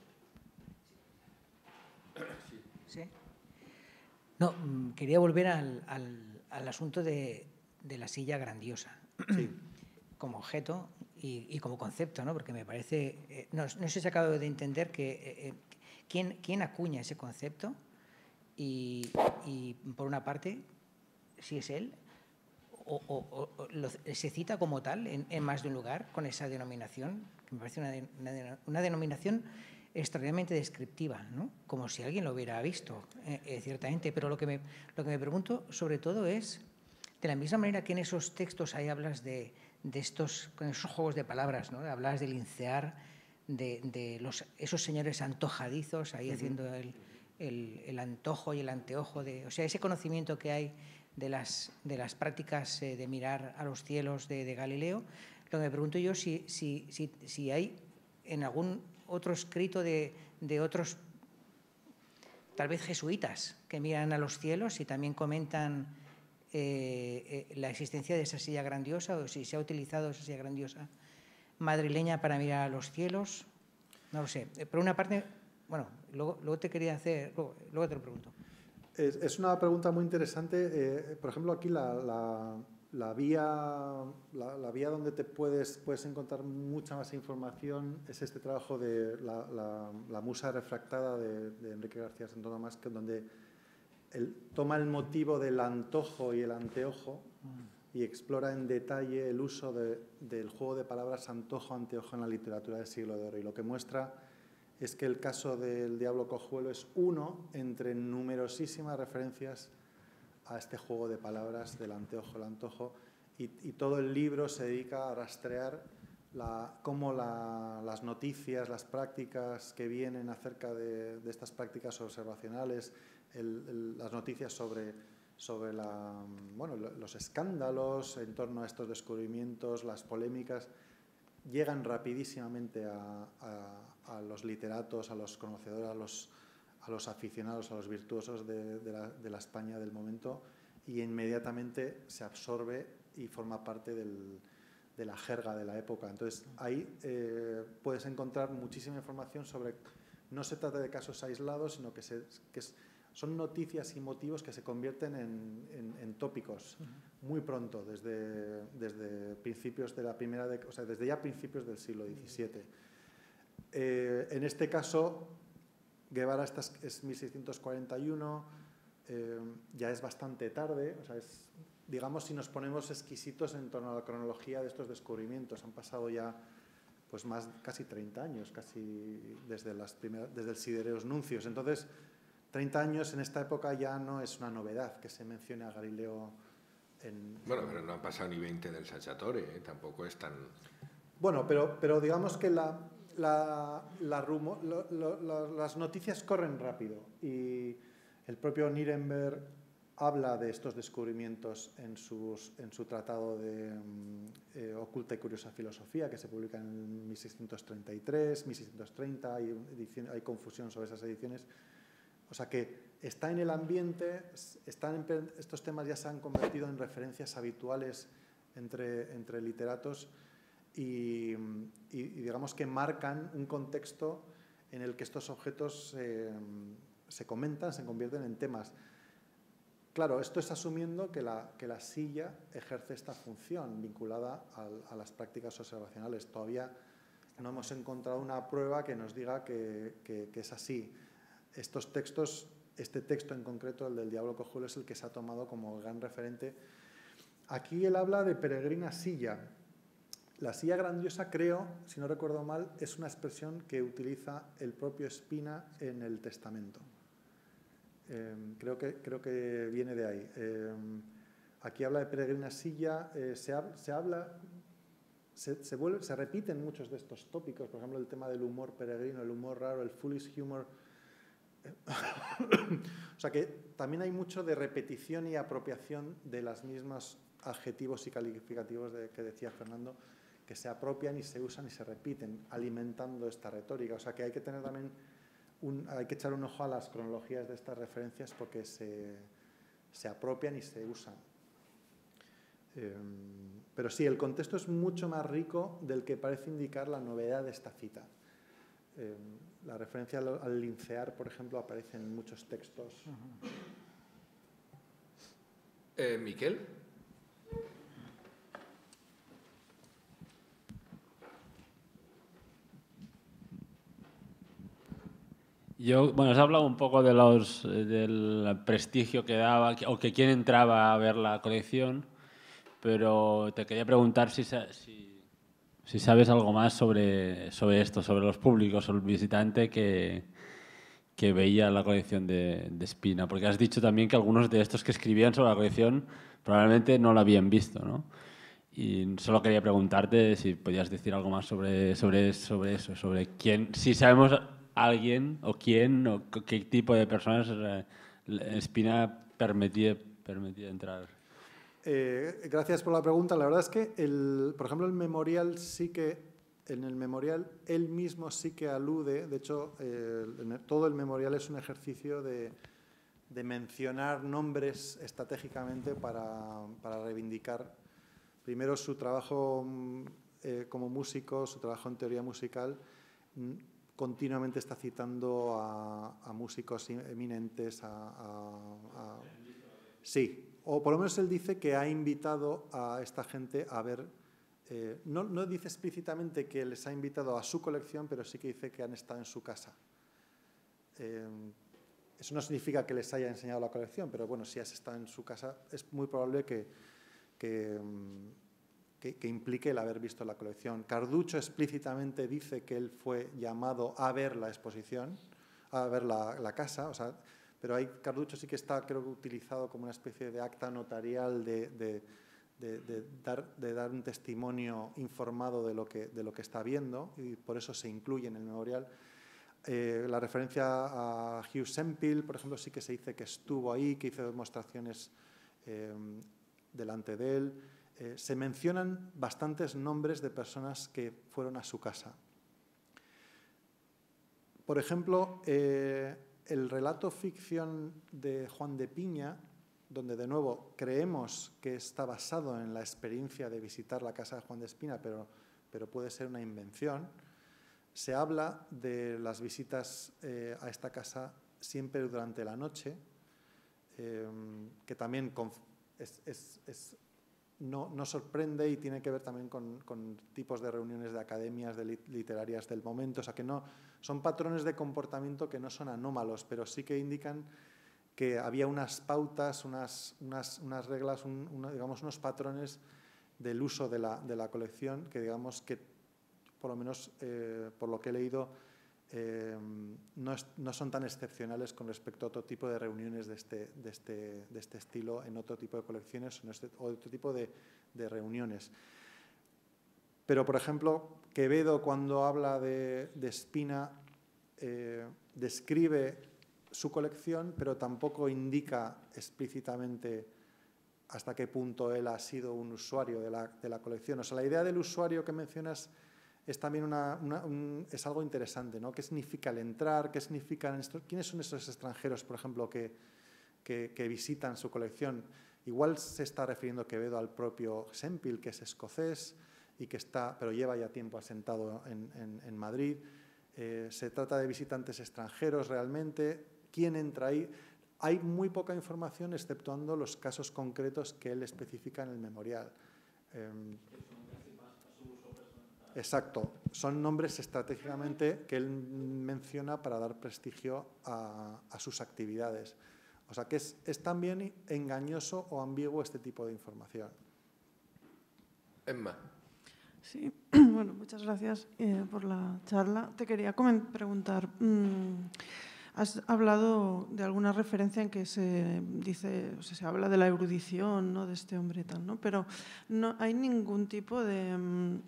Sí. ¿Sí? No, quería volver al, al, al asunto de, de la silla grandiosa,
sí.
como objeto y, y como concepto, ¿no? Porque me parece, eh, no, no sé si acabo de entender que eh, ¿quién, quién acuña ese concepto y, y por una parte, si es él, o, o, o lo, se cita como tal en, en más de un lugar con esa denominación, que me parece una, una, una denominación extraordinariamente descriptiva, ¿no? Como si alguien lo hubiera visto, eh, eh, ciertamente. Pero lo que, me, lo que me pregunto sobre todo es, de la misma manera que en esos textos ahí hablas de, de estos, con esos juegos de palabras, ¿no? Hablas del lincear, de, de los, esos señores antojadizos ahí uh-huh. haciendo el, el, el antojo y el anteojo, de, o sea, ese conocimiento que hay de las, de las prácticas eh, de mirar a los cielos de, de Galileo. Lo que me pregunto yo si, si, si, si hay en algún otro escrito de, de otros, tal vez jesuitas, que miran a los cielos y también comentan eh, eh, la existencia de esa silla grandiosa, o si se ha utilizado esa silla grandiosa madrileña para mirar a los cielos. No lo sé. Por una parte, bueno, luego, luego te quería hacer, luego, luego te lo pregunto.
Es, es una pregunta muy interesante. Eh, por ejemplo, aquí la, la, la, vía, la, la vía donde te puedes, puedes encontrar mucha más información es este trabajo de la, la, la musa refractada de, de Enrique García Santo Tomás, que donde él toma el motivo del antojo y el anteojo y explora en detalle el uso de, del juego de palabras antojo-anteojo en la literatura del siglo de oro. Y lo que muestra es que el caso del diablo cojuelo es uno entre numerosísimas referencias a este juego de palabras del anteojo, el antojo, y, y todo el libro se dedica a rastrear la, cómo la, las noticias, las prácticas que vienen acerca de, de estas prácticas observacionales, el, el, las noticias sobre, sobre la, bueno, los escándalos en torno a estos descubrimientos, las polémicas, llegan rapidísimamente a, a, a los literatos, a los conocedores, a los, a los aficionados, a los virtuosos de, de, la, de la España del momento, y inmediatamente se absorbe y forma parte del, de la jerga de la época. Entonces, ahí eh, puedes encontrar muchísima información sobre... No se trata de casos aislados, sino que, se, que es, son noticias y motivos que se convierten en, en, en tópicos muy pronto, desde, desde principios de la primera década, o sea, desde ya principios del siglo diecisiete. Eh, en este caso, Guevara esta es, es mil seiscientos cuarenta y uno, eh, ya es bastante tarde, o sea, es, digamos, si nos ponemos exquisitos en torno a la cronología de estos descubrimientos, han pasado ya pues más casi treinta años, casi desde, las primeras, desde el Sidereus Nuncius. Entonces, treinta años en esta época ya no es una novedad que se mencione a Galileo en...
Bueno, pero no han pasado ni veinte del Saggiatore, ¿eh? Tampoco es tan...
Bueno, pero, pero digamos que la, la, la rumo, lo, lo, lo, las noticias corren rápido y el propio Nirenberg habla de estos descubrimientos en, sus, en su tratado de eh, Oculta y Curiosa Filosofía, que se publica en mil seiscientos treinta y tres, mil seiscientos treinta, hay, edición, hay confusión sobre esas ediciones. O sea que está en el ambiente, están en, estos temas ya se han convertido en referencias habituales entre, entre literatos y, y, y digamos que marcan un contexto en el que estos objetos eh, se comentan, se convierten en temas. Claro, esto es asumiendo que la, que la silla ejerce esta función vinculada al, a las prácticas observacionales. Todavía no hemos encontrado una prueba que nos diga que, que, que es así. Estos textos, este texto en concreto, el del Diablo Cojuelo, es el que se ha tomado como gran referente. Aquí él habla de peregrina silla. La silla grandiosa, creo, si no recuerdo mal, es una expresión que utiliza el propio Spina en el Testamento. Eh, creo, que, creo que viene de ahí. Eh, aquí habla de peregrina silla, eh, se, ha, se habla, se, se, vuelve, se repiten muchos de estos tópicos, por ejemplo, el tema del humor peregrino, el humor raro, el foolish humor. O sea que también hay mucho de repetición y apropiación de los mismos adjetivos y calificativos de, que decía Fernando, que se apropian y se usan y se repiten, alimentando esta retórica. O sea que hay que tener también Un, hay que echar un ojo a las cronologías de estas referencias porque se, se apropian y se usan. Eh, pero sí, el contexto es mucho más rico del que parece indicar la novedad de esta cita. Eh, la referencia al, al lincear, por ejemplo, aparece en muchos textos.
Eh, Miquel.
Yo, bueno, os he hablado un poco de los, del prestigio que daba o que quién entraba a ver la colección, pero te quería preguntar si, si, si sabes algo más sobre, sobre esto, sobre los públicos o el visitante que, que veía la colección de, de Spina, porque has dicho también que algunos de estos que escribían sobre la colección probablemente no la habían visto, ¿no? Y solo quería preguntarte si podías decir algo más sobre, sobre, sobre eso, sobre quién, si sabemos alguien o quién o qué tipo de personas Spina permitía, permitía entrar.
Eh, gracias por la pregunta. La verdad es que, el, por ejemplo, el memorial sí que, en el memorial él mismo sí que alude, de hecho, eh, todo el memorial es un ejercicio de, de mencionar nombres estratégicamente para, para reivindicar primero su trabajo eh, como músico, su trabajo en teoría musical. Continuamente está citando a, a músicos eminentes, a, a, a... Sí, o por lo menos él dice que ha invitado a esta gente a ver, eh, no, no dice explícitamente que les ha invitado a su colección, pero sí que dice que han estado en su casa. Eh, eso no significa que les haya enseñado la colección, pero bueno, si has estado en su casa, es muy probable que, que, que, que implique el haber visto la colección. Carducho explícitamente dice que él fue llamado a ver la exposición, a ver la, la casa, o sea, pero ahí Carducho sí que está, creo que, utilizado como una especie de acta notarial de, de, de, de, dar, de dar un testimonio informado de lo, que, de lo que está viendo, y por eso se incluye en el memorial. Eh, la referencia a Hugh Sempill, por ejemplo, sí que se dice que estuvo ahí, que hizo demostraciones eh, delante de él. Eh, se mencionan bastantes nombres de personas que fueron a su casa. Por ejemplo, eh, el relato ficción de Juan de Piña, donde de nuevo creemos que está basado en la experiencia de visitar la casa de Juan de Espina, pero, pero puede ser una invención, se habla de las visitas eh, a esta casa siempre durante la noche, eh, que también es, es, es no, no sorprende y tiene que ver también con, con tipos de reuniones de academias de literarias del momento. O sea, que no, son patrones de comportamiento que no son anómalos, pero sí que indican que había unas pautas, unas, unas, unas reglas, un, una, digamos, unos patrones del uso de la, de la colección que, digamos, que por lo menos eh, por lo que he leído, eh, no, es, no son tan excepcionales con respecto a otro tipo de reuniones de este, de este, de este estilo en otro tipo de colecciones o, este, o otro tipo de, de reuniones. Pero, por ejemplo, Quevedo, cuando habla de, de Spina, eh, describe su colección, pero tampoco indica explícitamente hasta qué punto él ha sido un usuario de la, de la colección. O sea, la idea del usuario que mencionas es también una, una, un, es algo interesante, ¿no? ¿Qué significa el entrar? ¿Qué significan estos, ¿Quiénes son esos extranjeros, por ejemplo, que, que, que visitan su colección? Igual se está refiriendo Quevedo al propio Sempill, que es escocés, y que está, pero lleva ya tiempo asentado en, en, en Madrid. Eh, se trata de visitantes extranjeros realmente. ¿Quién entra ahí? Hay muy poca información, exceptuando los casos concretos que él especifica en el memorial. Eh, exacto. Son nombres estratégicamente que él menciona para dar prestigio a, a sus actividades. O sea que es, es también engañoso o ambiguo este tipo de información.
Emma.
Sí, bueno, muchas gracias eh, por la charla. Te quería preguntar, mmm, has hablado de alguna referencia en que se dice, o sea, se habla de la erudición, ¿no?, de este hombre y tal, ¿no? Pero no hay ningún tipo de,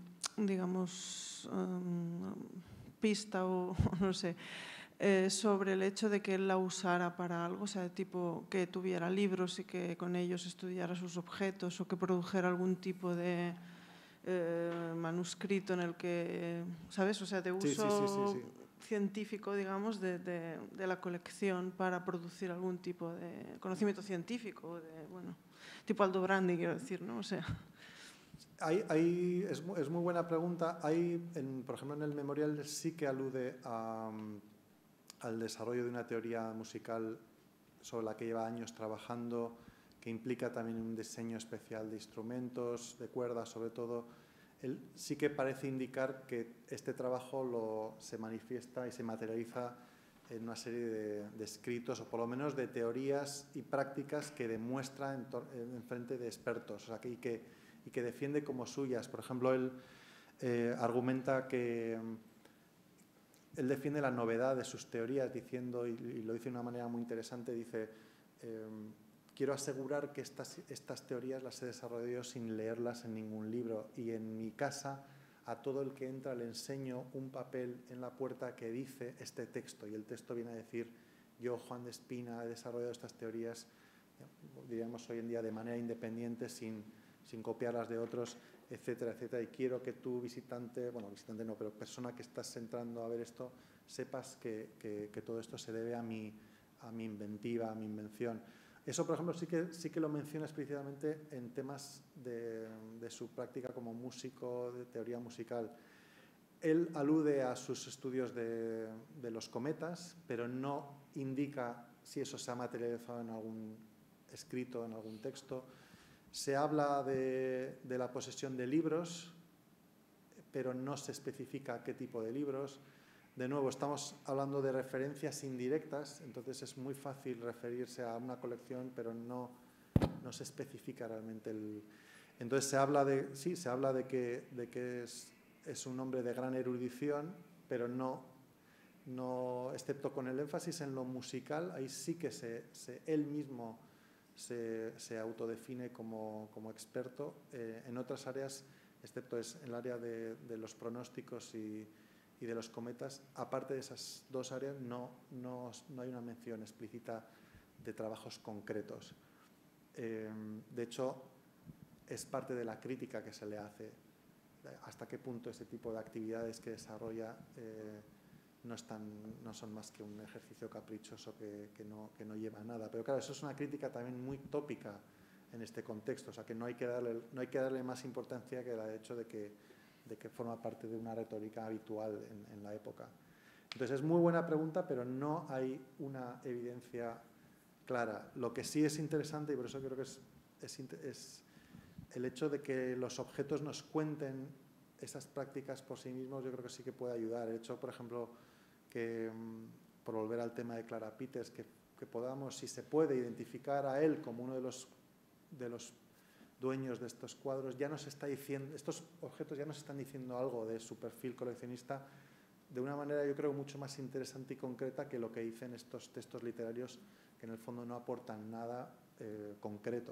digamos, um, pista o no sé, eh, sobre el hecho de que él la usara para algo, o sea, tipo que tuviera libros y que con ellos estudiara sus objetos o que produjera algún tipo de eh, manuscrito en el que, ¿sabes? O sea, de uso
sí, sí, sí, sí, sí.
científico, digamos, de, de, de la colección para producir algún tipo de conocimiento científico, de, bueno, tipo Aldo Brandi, quiero decir, ¿no? O sea...
Hay, hay, es, es muy buena pregunta. Hay, en, por ejemplo, en el memorial sí que alude a, al desarrollo de una teoría musical sobre la que lleva años trabajando, que implica también un diseño especial de instrumentos, de cuerdas sobre todo. Él sí que parece indicar que este trabajo lo, se manifiesta y se materializa en una serie de, de escritos, o por lo menos de teorías y prácticas que demuestra en, en frente de expertos, o sea, que, y, que, y que defiende como suyas. Por ejemplo, él eh, argumenta que él defiende la novedad de sus teorías diciendo, y, y lo dice de una manera muy interesante, dice, eh, quiero asegurar que estas, estas teorías las he desarrollado sin leerlas en ningún libro, y en mi casa a todo el que entra le enseño un papel en la puerta que dice este texto, y el texto viene a decir, yo, Juan de Espina, he desarrollado estas teorías, diríamos hoy en día, de manera independiente, sin, sin copiarlas de otros, etcétera, etcétera, y quiero que tú, visitante, bueno, visitante no, pero persona que estás entrando a ver esto, sepas que, que, que todo esto se debe a mi, a mi inventiva, a mi invención. Eso, por ejemplo, sí que, sí que lo menciona explícitamente en temas de, de su práctica como músico, de teoría musical. Él alude a sus estudios de, de los cometas, pero no indica si eso se ha materializado en algún escrito, en algún texto. Se habla de, de la posesión de libros, pero no se especifica qué tipo de libros. De nuevo, estamos hablando de referencias indirectas, entonces es muy fácil referirse a una colección, pero no, no se especifica realmente el... Entonces se habla de, sí, se habla de que, de que es, es un hombre de gran erudición, pero no, no, excepto con el énfasis en lo musical, ahí sí que se, se, él mismo se, se autodefine como, como experto. Eh, en otras áreas, excepto es en el área de, de los pronósticos y y de los cometas, aparte de esas dos áreas, no, no, no hay una mención explícita de trabajos concretos. Eh, de hecho, es parte de la crítica que se le hace, hasta qué punto ese tipo de actividades que desarrolla eh, no, están, no son más que un ejercicio caprichoso que, que, no, que no lleva a nada. Pero claro, eso es una crítica también muy tópica en este contexto, o sea que no hay que darle, no hay que darle más importancia que el hecho de que de que forma parte de una retórica habitual en, en la época. Entonces, es muy buena pregunta, pero no hay una evidencia clara. Lo que sí es interesante, y por eso creo que es, es, es el hecho de que los objetos nos cuenten esas prácticas por sí mismos, yo creo que sí que puede ayudar. El hecho, por ejemplo, que, por volver al tema de Clara Peters, que, que podamos, si se puede, identificar a él como uno de los, de los dueños de estos cuadros, ya nos está diciendo, estos objetos ya nos están diciendo algo de su perfil coleccionista de una manera, yo creo, mucho más interesante y concreta que lo que dicen estos textos literarios, que en el fondo no aportan nada eh, concreto.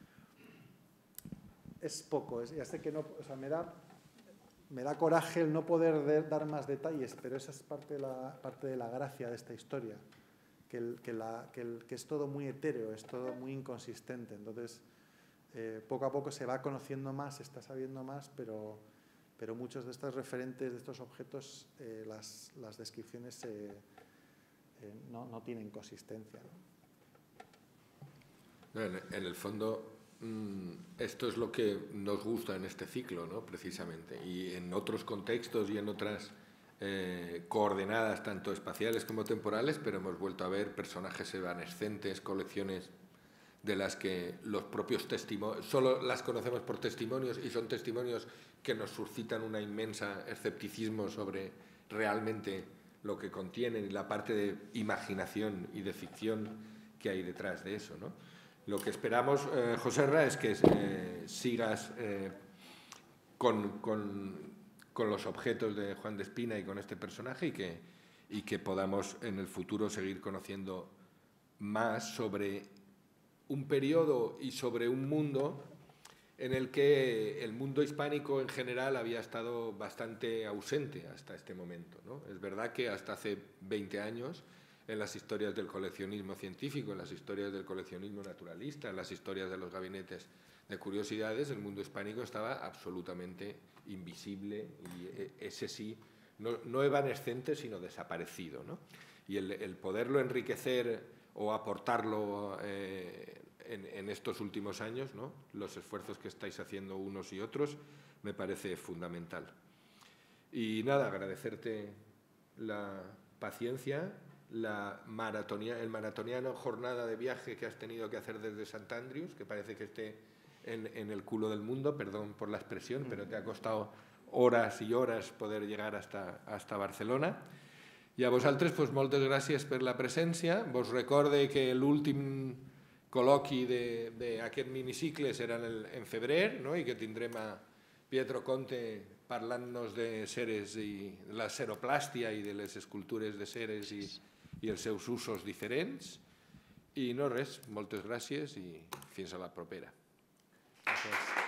Es poco, es, ya sé que no, o sea, me da, me da coraje el no poder de, dar más detalles, pero esa es parte de la, parte de la gracia de esta historia, que, el, que, la, que, el, que es todo muy etéreo, es todo muy inconsistente. Entonces, eh, poco a poco se va conociendo más, se está sabiendo más, pero, pero muchos de estos referentes, de estos objetos, eh, las, las descripciones eh, eh, no, no tienen consistencia, ¿no?
En, en el fondo, esto es lo que nos gusta en este ciclo, ¿no? Precisamente, y en otros contextos y en otras eh, coordenadas, tanto espaciales como temporales, pero hemos vuelto a ver personajes evanescentes, colecciones de las que los propios testimonios, solo las conocemos por testimonios, y son testimonios que nos suscitan una inmensa escepticismo sobre realmente lo que contienen y la parte de imaginación y de ficción que hay detrás de eso, ¿no? Lo que esperamos, eh, Joserra, es que eh, sigas eh, con, con, con los objetos de Juan de Espina y con este personaje, y que, y que podamos en el futuro seguir conociendo más sobre un periodo y sobre un mundo en el que el mundo hispánico en general había estado bastante ausente hasta este momento, ¿no? Es verdad que hasta hace veinte años, en las historias del coleccionismo científico, en las historias del coleccionismo naturalista, en las historias de los gabinetes de curiosidades, el mundo hispánico estaba absolutamente invisible y ese sí, no, no evanescente, sino desaparecido, ¿no? Y el, el poderlo enriquecer o aportarlo eh, en, en estos últimos años, ¿no? Los esfuerzos que estáis haciendo unos y otros, me parece fundamental. Y nada, agradecerte la paciencia, la maratonia, el maratoniano jornada de viaje que has tenido que hacer desde Sant Andrews, que parece que esté en, en el culo del mundo, perdón por la expresión, pero te ha costado horas i hores poder llegar hasta, hasta Barcelona. I a vosaltres, doncs, moltes gràcies per la presència. Vos recorde que l'últim col·loqui d'aquest minicicle serà en, el, en febrer, no? I que tindrem a Pietro Conte parlant-nos de ceres i la ceroplàstia i de les escultures de ceres i, i els seus usos diferents. I no res, moltes gràcies i fins a la propera.
Gràcies.